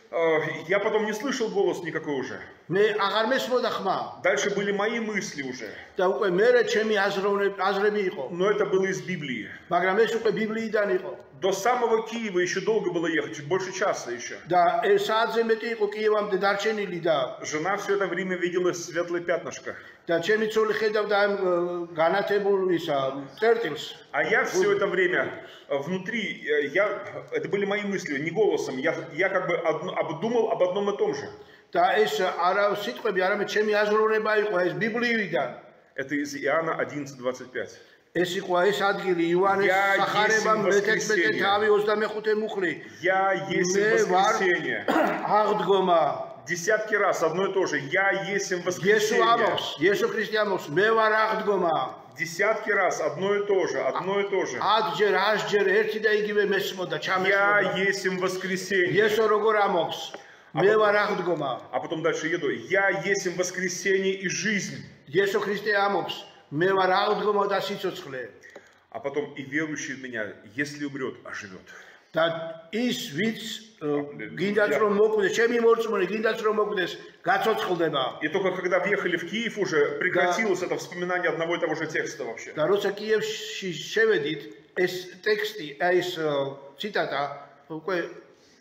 Я потом не слышал голос никакой уже.
მე აღარ მესმოდა ხმა.
Дальше были мои мысли уже.
და უკვე მერე ჩემი აზრები იყო.
Но это было из Библии.
მაგრამ ეს უკვე ბიბლიიდან იყო.
До самого Киева еще долго было ехать, больше часа еще.
და საათზე მეტი იყო კიევამდე დარჩენილი და
жена все это время видела светлое пятнышко.
და ჩემი ცოლი ხედავდა ამ განათებულ ისა წერტილს.
А я все это время внутри, это были мои мысли, не голосом, я как бы обдумал об одном и том же.
და ეს არა სიტყვები, არამედ ჩემი აზროვნება იყო, ეს ბიბლიიდან.
Это из Иоанна 11:25.
ეს იყო ეს ადგილი იოანეს სახარება მე-11 თავი 25 მუხლი.
Я есть воскресение.
აღდგომა.
Десятки раз одно и то же. Я есть воскресение.
Иисус Христос, მე ვარ აღდგომა.
Десятки раз одно и то же, одно и то же.
ათჯერ, ათჯერ ერთი და იგივე მესმოდა, ჩამესმოდა.
Я есть воскресение.
იესო როგორ ამობს? მე ვარ აღდგომა.
А потом дальше еду. Я есть воскресение и жизнь.
Иисус Христос амობს, მე ვარ აღდგომა და სიცოცხლე.
А потом и верующий в меня, если умрет, оживет.
და ის ვიც გინდაც რომ მოკვდეს, ჩემი მორწმუნე გინდაც რომ მოკვდეს, გაცოცხლდება.
И только когда въехали в Киев уже прекратилось это вспоминание одного и того же текста вообще.
და როცა კიევში შევედით, ეს ტექსტი, ეს ციტატა უკვე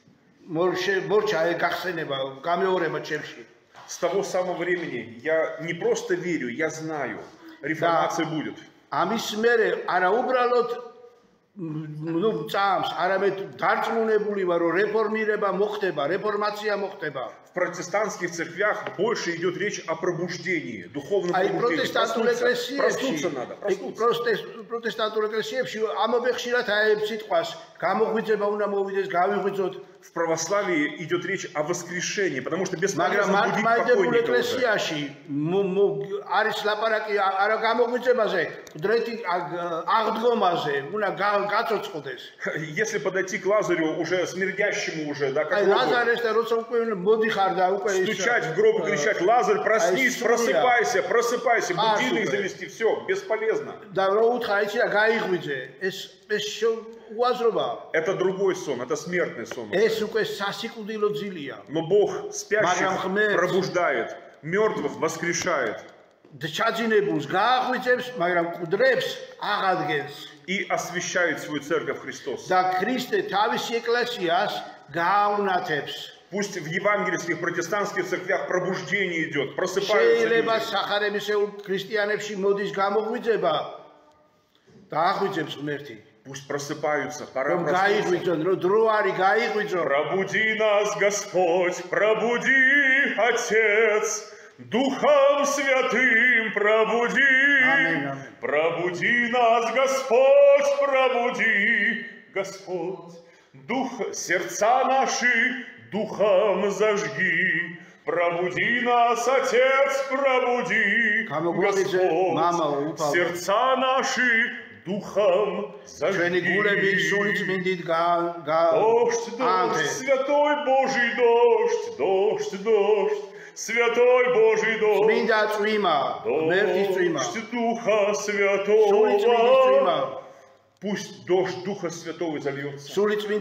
მორჩა გახსენება, გამეორება ჩემში.
С того самого времени я не просто верю, я знаю, реформация будет.
ამის მერე არა უბრალოდ წამს, არამედ დარწმუნებული вар, რომ რეფორმირება მოხდება, რეფორმაცია მოხდება.
В протестантских церквях больше идет речь о пробуждении, духовном пробуждении. Проснуться надо, проснуться.
Протестантულ ეკლესიებში ამობე ხშირად აებ სიტყვას, გამოღვიძება უნდა მოვიდეს, გავიღვიძოთ.
В православии идет речь о воскрешении, потому что бесполезно будить
покойника
уже.
არის ლაპარაკი არა გამოღვიძებაზე, დრეთი აღდგომაზე, უნდა გაცოცხლდეს.
Если подойти к Лазарю уже смердящему уже, да, как
Лазарь და როცა უკვე მოდიხარ და უკვე
стучать в гроб и кричать: Лазарь, проснись, просыпайся, просыпайся, будильник завести, все, бесполезно.
და რო უთხრა იცი რა გაიღვიძე, ეს უაზრობა.
Это другой сон, это смертный сон.
ეს უკვე სასიკვდილო ძილია.
Но Бог спящих пробуждает, мертвых воскрешает.
ჩაძინებულს გააღვიძებს, მაგრამ მკვდრებს აღადგენს.
И освящает свою церковь Христос.
და ქრისტე თავისი ეკლესიას გააუნათებს.
Пусть в евангельских протестантских церквях пробуждение идет, просыпаются люди.
შეიძლება სახარებისეულ ქრისტიანებში მოდის გამოღვიძება და აღვიძებს ღმერთი.
Пусть просыпаются, пора
проснуться.
Пробуди нас, Господь, пробуди, Отец, Духом Святым пробуди.
Аминь.
Пробуди нас, Господь, пробуди, Господь, Дух, сердца наши Духом зажги. Пробуди нас, Отец, пробуди, Господь, сердца наши Духом зажги. Дождь, дождь, святой Божий дождь, дождь, дождь, святой Божий дождь, дождь Духа Святого. Пусть дождь Духа Святого зальется.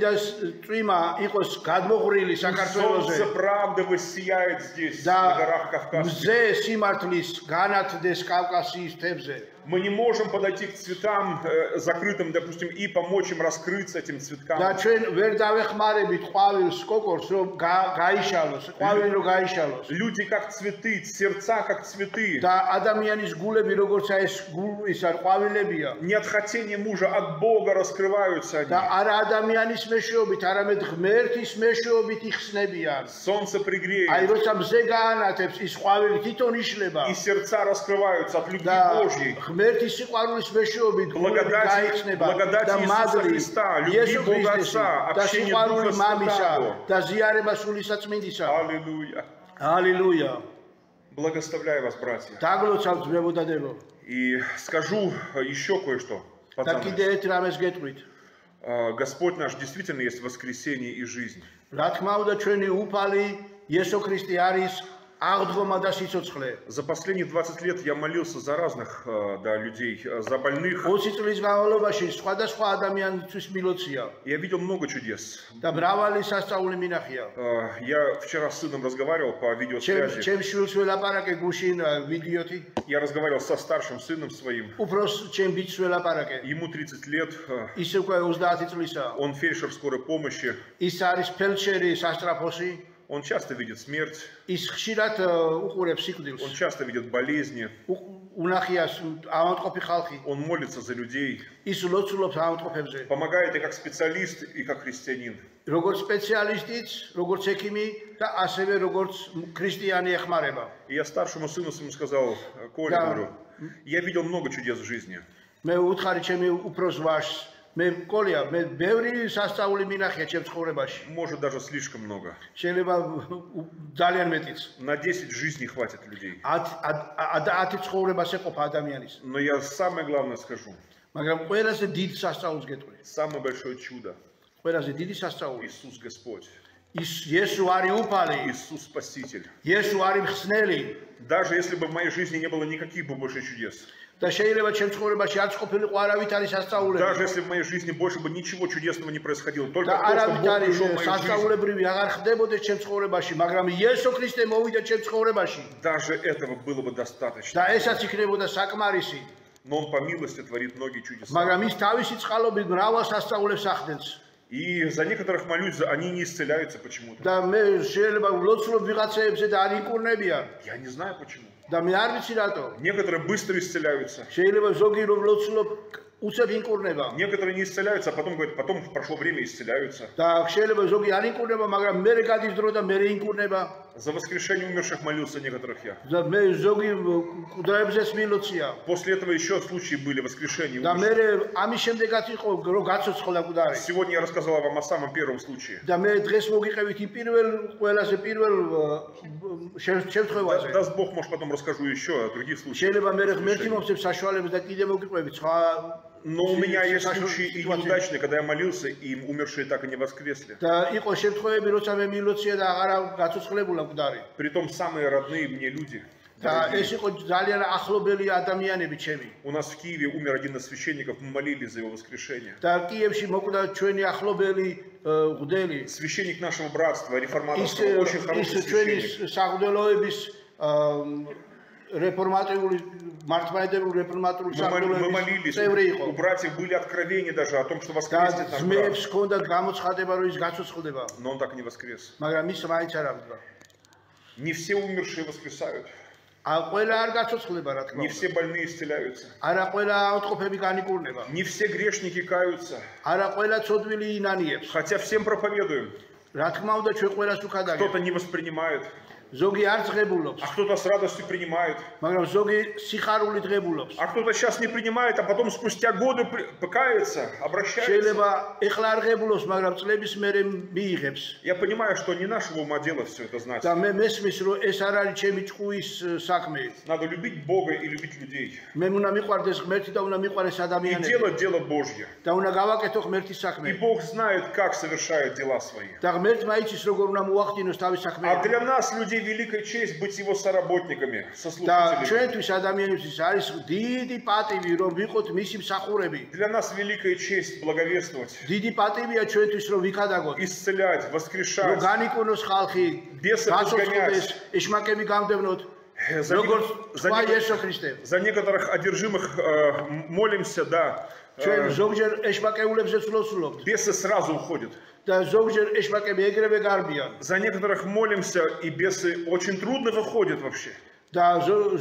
Солнце правды воссияет здесь, на горах Кавказских. Мы не можем подойти к цветам закрытым, допустим, и помочь им раскрыться этим цветкам. Люди как цветы, сердца как цветы. Не от хотения мужа, от Бога раскрываются они. Солнце пригреет. И сердца раскрываются от любви Божьей. Благодать Иисуса Христа, любви Бога Отца, общение Духа Святого. Аллилуйя.
Аллилуйя.
Благословляю вас, братья. И скажу еще кое-что. Господь наш действительно есть воскресение и жизнь. За последние 20 лет я молился за разных людей, за больных. Я видел много чудес. Я вчера с сыном разговаривал по видеосвязи. Я разговаривал со старшим сыном своим. Ему 30 лет. Он фельдшер скорой помощи. Он часто видит смерть. Он часто видит болезни. Он молится за людей. Помогает и как специалист, и как христианин. И я старшему сыну своему сказал: Коля, говорю, я видел много чудес в жизни. Может, даже слишком много. На 10 жизней хватит людей. Но я самое главное скажу. Самое большое чудо. Иисус Господь. Иисус Спаситель. Даже если бы в моей жизни не было никаких бы больше чудес. Даже если в моей жизни больше бы ничего чудесного не происходило, только то, что Бог пришел в мою жизнь. Даже этого было бы достаточно. Но Он по милости творит многие чудеса. И за некоторых молюсь, они не исцеляются почему-то. Я не знаю почему. Некоторые быстро исцеляются. Некоторые не исцеляются, а потом говорят, потом прошло время исцеляются. За воскрешение умерших молился некоторых я. После этого еще случаи были воскрешения умерших. Сегодня я рассказал вам о самом первом случае. Даст Бог, может, потом расскажу еще о других случаях. Но у меня есть случаи и неудачные, когда я молился, и умершие так и не воскресли. Притом самые родные мне люди. У нас в Киеве умер один из священников, мы молились за его воскрешение. Священник нашего братства, реформаторского, очень хороший священник. Мы молились, у братьев были откровения даже о том, что воскреснет наш брат. Но он так и не воскрес. Не все умершие воскресают. Не все больные исцеляются. Не все грешники каются. Хотя всем проповедуем. Кто-то не воспринимает. А кто-то с радостью принимает. А кто-то сейчас не принимает, а потом спустя годы покается, обращается. Я понимаю, что не нашего ума дело все это знать. Надо любить Бога и любить людей. И делать дело Божье. И Бог знает, как совершают дела свои. А для нас, людей, великая честь быть его соработниками, сослужителями. Для нас великая честь благовествовать, исцелять, воскрешать, бесов изгонять, За некоторых одержимых молимся, да. Бесы сразу уходят. За некоторых молимся, и бесы очень трудно выходят вообще. За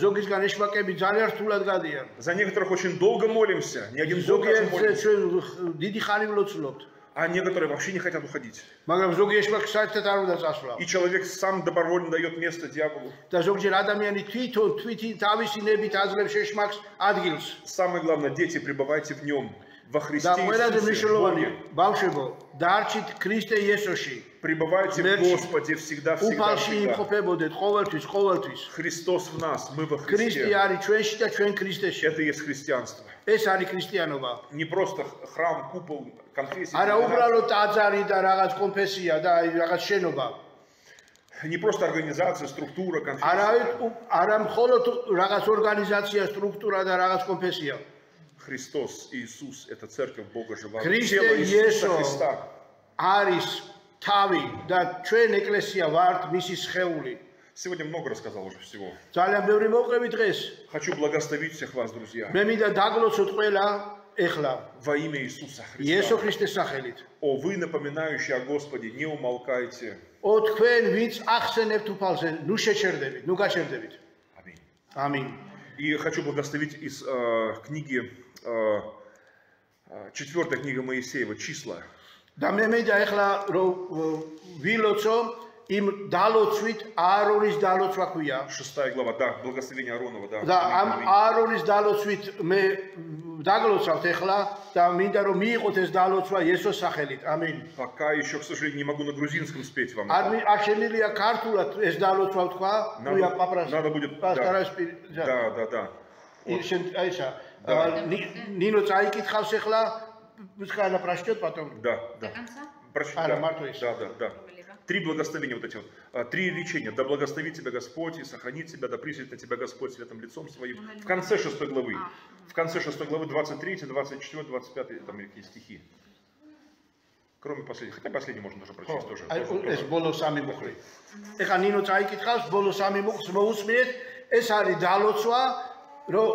некоторых очень долго молимся, не один год молимся. А некоторые вообще не хотят уходить. И человек сам добровольно дает место дьяволу. Самое главное, дети, пребывайте в нем, во Христе Иисусе. Пребывайте в Господе всегда, всегда, всегда. Христос в нас, мы во Христе. Это и есть христианство. Не просто храм, купол, конфессия. Не просто организация, структура, конфессия. Христос, Иисус, это церковь Бога живого. Тело Иисуса Христа. Сегодня много рассказал уже всего. Хочу благословить всех вас, друзья. Во имя Иисуса Христа. О, вы, напоминающие о Господе, не умолкайте. Аминь. И хочу благословить из книги, 4 книга Моисеева, «Числа». Им далоцвит Аароnis далоцва куя. 6 глава, да, благословение Ааронова, да. Да, Аароnis далоцвит мы даглоцват ეხლა და მინდა რომ მიიღოთ ეს დალოცვა იესოს სახელით. ამინ. Пока еще, к сожалению, не могу на грузинском спеть вам. არ შემიძლია ქართულად ეს დალოცვა ვთქვა, ნუია პაპრას. Надо будет. Да. Ისა. ნინო წაიკითხავს ეხლა, пускай она прочтет потом. Да. До конца? Да. 3 благословения вот эти вот, 3 речения. Да благословит тебя Господь и сохранит тебя, да призрит на тебя Господь светлым лицом своим. В конце 6 главы. В конце 6 главы 23, 24, 25, там какие стихи. Кроме последних. Хотя последний можно даже прочесть тоже. Es bolo sami mokhri. Ეხა ნინო წაიკითხავს, ბოლო სამი მოხს მოусმენთ, ეს არის დალოცვა, რომ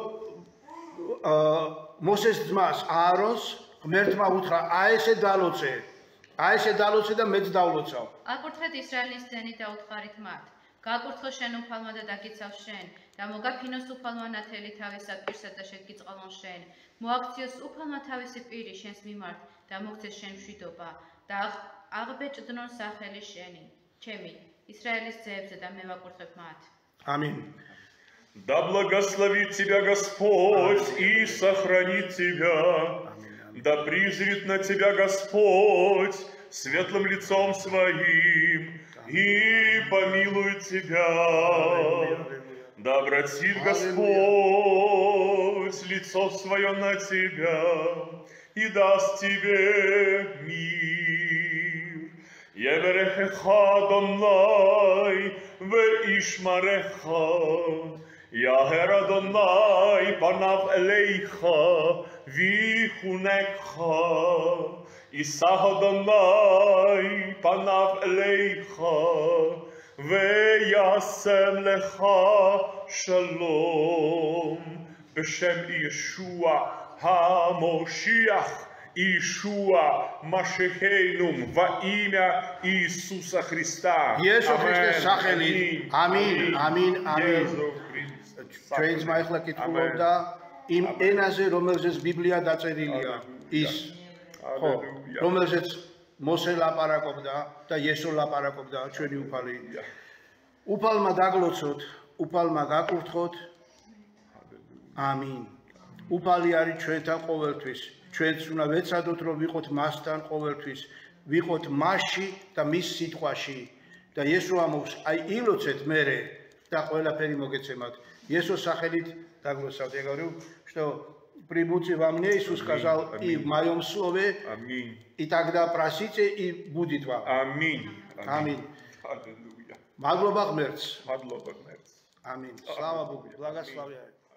მოსეს ძმას აარონს ღმერთმა უთხრა, აი ესე დალოცე. აი ესე დალოცე და მეც დავლოცავ.
აკურთხეთ ისრაელის ძენი და უთხარით მათ. გაკურთხო შენ უფალმა და დაკიცავ შენ და მოგაფინოს უფალმა ნათელი თავისა პირსა და შეგიწყალონ შენ. მოაქციოს უფალმა თავისი პირი შენს მიმართ და მოგცეს შენ მშვიდობა და აღბეჭდნონ სახელი შენი. ჩემი ისრაელის ძეებზე და მე ვაკურთხებ მათ.
Аминь. Да благословит тебя Господь и сохранит тебя. Да призрит на тебя Господь светлым лицом своим и помилует тебя. Да обратит Господь лицо свое на тебя и даст тебе мир. Еверехеха Адонай веишмареха. Яхер Адонай панав элейха вихунекха. Исах Адонай панав элейха веясем леха шалом. Бешем Иешуа ха-Мошиах Иешуа Машехейнум, во имя Иисуса Христа.
Аминь. Ჩვენს მაიხლა კითხულობდა იმ ენაზე, რომელზეც ბიბლია დაწერილია, ის ხო, რომელზეც მოსე ლაპარაკობდა და იესო ლაპარაკობდა, ჩვენი უფალი. უფალმა დაგლოცოთ, უფალმა გაკურთხოთ. ამინ. უფალი არის ჩვენთან ყოველთვის. ჩვენც უნდა ვეცადოთ, რომ ვიყოთ მასთან ყოველთვის, ვიყოთ მასში და მის სიტყვაში და იესო ამობს, აი ილოცეთ მერე და ყველაფერი მოგეცემათ. Иисус სახელით დაგლოცავთ. Я говорю, что прибудьте во мне, Иисус сказал, и в моем слове, и тогда просите, и будет вам. Аминь. Мадлоба ღმერთს. Аминь. Слава Богу. Благословляю.